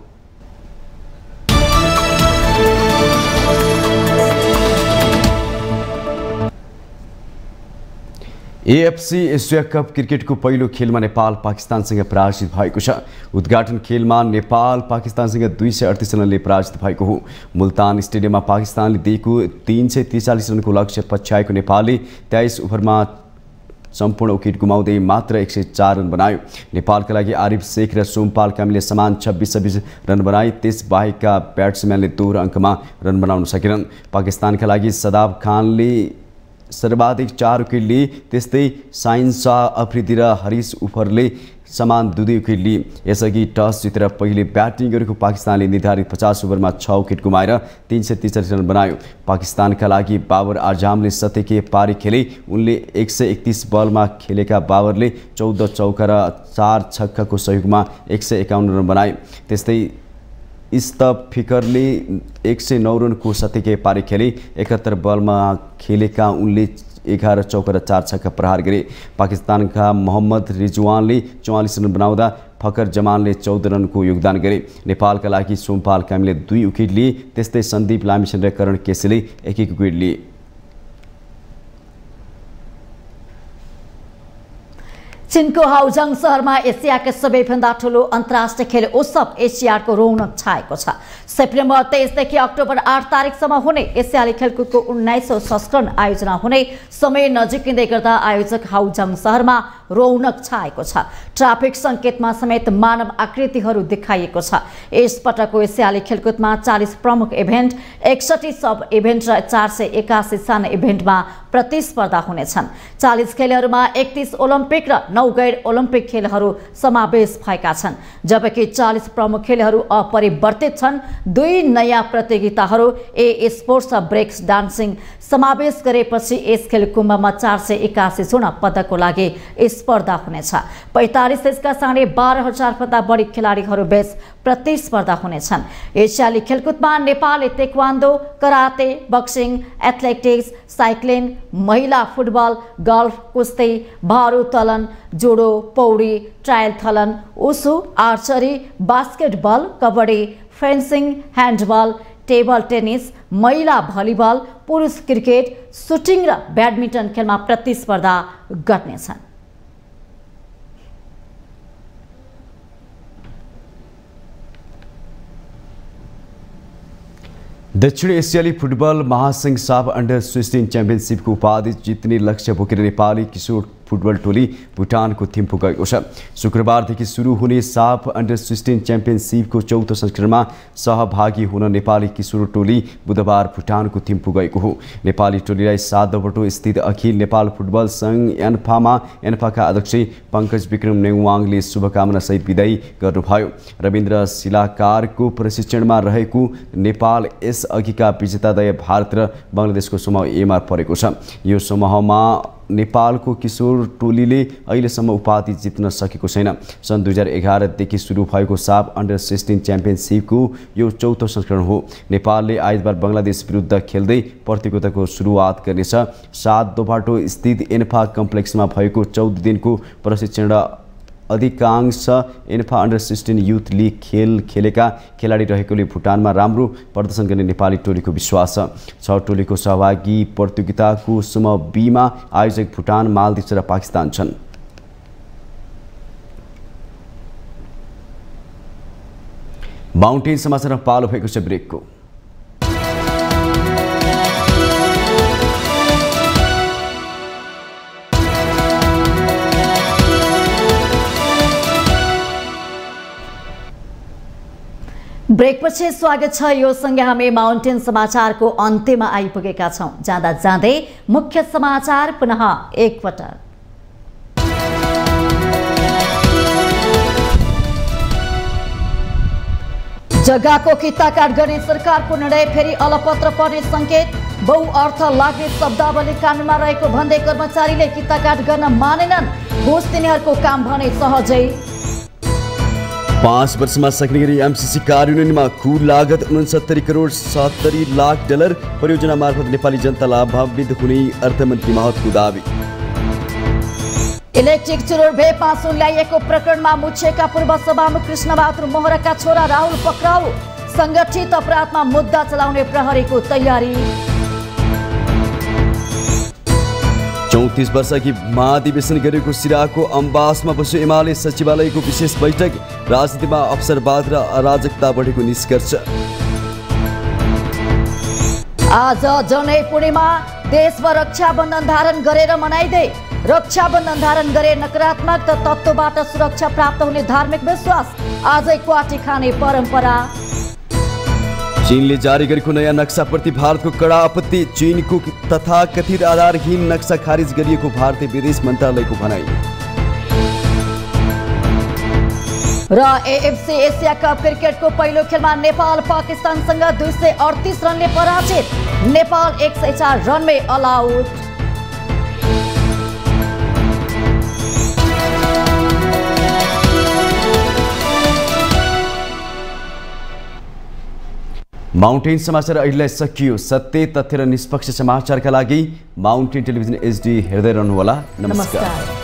एएफसी एसिया कप क्रिकेटको पहिलो खेलमा नेपाल पाकिस्तानसँग पराजित भएको छ। उद्घाटन खेलमा नेपाल पाकिस्तानसँग दुई सय अडतिस रनले पराजित भएको हो। मुल्तान स्टेडियममा पाकिस्तानले दिएको तीन सय त्रिचालिस रनको लक्ष्य पछ्याएको नेपालले तेइस ओभरमा सम्पूर्ण विकेट गुमाउँदै मात्र एक सय चार रन बनायो। नेपालका लागि आरिफ शेख र सोमपाल कामीले समान छब्बिस छब्बिस रन बनाए। त्यसबाहेकका ब्याट्सम्यानले दोहोरो अङ्कमा रन बनाउन सकेनन्। पाकिस्तानका लागि सदाब खानले सर्वाधिक चार विकेट लिए। त्यस्तै साइन शाह अफ्रिदी र हरिस उफरले समान दुई दुई विकेट लिए। यसअघि टस जितेर पहिले ब्याटिङ गरेको पाकिस्तानले निर्धारित पचास ओभरमा छ विकेट गुमाएर तीन सय त्रिचालिस रन बनायो। पाकिस्तानका लागि बाबर आजमले शतकीय पारी खेले। उनले एक सय एकतिस बलमा खेलेका बाबरले चौध चौका र चार छक्काको सहयोगमा एक सय एकाउन्न रन बनाए। त्यस्तै इस्तफिकरले एक सय नौ रनको शतकीय पारी खेले। एकहत्तर बलमा खेलेका उनले एघार चौका र चार छक्का प्रहार गरे। पाकिस्तानका मोहम्मद रिजवानले चौवालिस रन बनाउँदा फकर जमानले चौध रनको योगदान गरे। नेपालका लागि सोमपाल कामीले दुई विकेट लिए। त्यस्तै सन्दीप लामिछाने र करण केसीले एक एक विकेट लिए। चीनको हाउजङ सहरमा एसियाकै सबैभन्दा ठुलो अन्तर्राष्ट्रिय खेल उत्सव एसियाडको रौनक छाएको छ। सेप्टेम्बर तेइसदेखि अक्टोबर आठ तारिकसम्म हुने एसियाली खेलकुदको उन्नाइसौँ संस्करण आयोजना हुने समय नजिकिँदै गर्दा आयोजक हाउजङ सहरमा रौनक छाएको छ। ट्राफिक सङ्केतमा समेत मानव आकृतिहरू देखाइएको छ। यसपटकको एसियाली खेलकुदमा चालिस प्रमुख इभेन्ट, एकसठी सब इभेन्ट र चार सय एकासी साना इभेन्टमा प्रतिस्पर्धा हुनेछन्। चालिस खेलहरूमा एकतिस ओलम्पिक र नौ गैर ओलम्पिक खेलहरू समावेश भएका छन्, जबकि चालिस प्रमुख खेलहरू अपरिवर्तित छन्। दुई नयाँ प्रतियोगिताहरू ए स्पोर्ट्स र ब्रेक्स डान्सिङ समावेश गरेपछि यस खेल कुम्भमा चार सय एकासी स्वर्ण पदकको लागि स्पर्धा हुनेछ। पैँतालिस देशका साढे बाह्र हजार भन्दा बढी खेलाडीहरू बीच प्रतिस्पर्धा हुनेछन्। एसियाली खेलकुदमा नेपालले taekwondo, karate, boxing, athletics, cycling, महिला फुटबल, गल्फ, कुस्ती, भारोत्तोलन, जुडो, पौडी, triathlon, wushu, archery, basketball, kabaddi, fencing, handball, table tennis, महिला भलिबल, पुरुष क्रिकेट, सुटिङ र ब्याडमिन्टन खेलमा प्रतिस्पर्धा गर्नेछन्। दक्षिण एसियाली फुटबल महासंघ साफ अन्डर सिक्सटिन च्याम्पियनसिपको उपाधि जित्ने लक्ष्य बोकेर नेपाली किशोर फुटबल टोली भुटानको थिम्पू गएको छ। शुक्रबारदेखि सुरु हुने साफ अन्डर सिक्सटिन च्याम्पियनसिपको चौथो संस्करणमा सहभागी हुन नेपाली किशोर टोली बुधबार भुटानको थिम्पू गएको हो। नेपाली टोलीलाई सातोपटो स्थित अखिल नेपाल फुटबल सङ्घ एन्फामा एन्फाका अध्यक्ष पङ्कज विक्रम नेवाङले शुभकामना सहित विदाई गर्नुभयो। रविन्द्र शिलाकारको प्रशिक्षणमा रहेको नेपाल यस अघिका विजेतादय भारत र बङ्गलादेशको समूह एमा परेको छ। यो समूहमा नेपालको किशोर टोलीले अहिलेसम्म उपाधि जित्न सकेको छैन। सन् दुई हजार एघारदेखि सुरु भएको साफ अन्डर सिक्सटिन च्याम्पियनसिपको यो चौथो संस्करण हो। नेपालले आइतबार बङ्गलादेश विरुद्ध खेल्दै प्रतियोगिताको सुरुवात गर्नेछ। सात दोबाटो स्थित एन्फा कम्प्लेक्समा भएको चौध दिनको प्रशिक्षण अधिकांश ANFA under sixteen youth league खेल खेलेका खेलाडी रहेकोले भुटानमा राम्रो प्रदर्शन गर्ने नेपाली टोलीको विश्वास छ। छ टोलीको सहभागी प्रतियोगिताको समूह बीमा आयोजक भुटान, मालदिप्स र पाकिस्तान छन्। माउन्टेन समाचारमा पालो भएको छ ब्रेकको। ब्रेकपछि स्वागत छ। यो सँगै हामी माउन्टेन समाचारको अन्त्यमा आइपुगेका छौं। जाँदा जाँदै मुख्य समाचार पुनः एकपटक। जग्गाको किताकाट गर्ने सरकारको निर्णय फेरि अलपत्र पर्ने संकेत। बहुअर्थ लाग्ने शब्दावली कानुनमा रहेको भन्दै कर्मचारीले किताकाट गर्न मानेनन्। घुस तिनीहरूको काम भने सहजै। पाँच वर्षमा सक्ने गरी एमसीसी कार्यान्वयनमा कुल लागत उनसत्तरी करोड सत्तरी लाख डलर। परियोजना मार्फत नेपाली जनता लाभान्वित हुने अर्थमन्त्री महतको दावी। इलेक्ट्रिक चुरोट भए पाँचौं ल्याइएको प्रकरणमा मुछिएका पूर्व सभामुख कृष्णबहादुर मोहराका छोरा राहुल पक्राउ। संगठित अपराधमा मुद्दा चलाउने प्रहरीको तयारी। चौतिस वर्षकी महाधिवेशन गरेको सिराको अम्बासमा बस्यो एमाले सचिवालयको विशेष बैठक। राजनीतिमा अवसरवाद र अराजकता बढेको निष्कर्ष। आज जनै पूर्णिमा देशभर रक्षाबन्धन धारण गरेर मनाइँदै। रक्षाबन्धन धारण गरे नकारात्मक तत्त्वबाट सुरक्षा प्राप्त हुने धार्मिक विश्वास। आजै क्वाटी खाने परम्परा। चीनले जारी गरेको नयाँ नक्साप्रति भारतको कडा आपत्ति। चीनको तथाकथित आधारहीन नक्सा खारिज गरिएको भारतीय विदेश मन्त्रालयको भनाइ। र एएफसी एसिया कप क्रिकेटको पहिलो खेलमा नेपाल पाकिस्तानसँग दुई सय अडतिस रनले पराजित। नेपाल एक सय चार रनमै अल आउट। माउन्टेन समाचार अहिले सकियो। सत्य, तथ्य र निष्पक्ष समाचारका लागि माउन्टेन टेलिभिजन एचडी हेर्दै रहनुहोला। नमस्कार।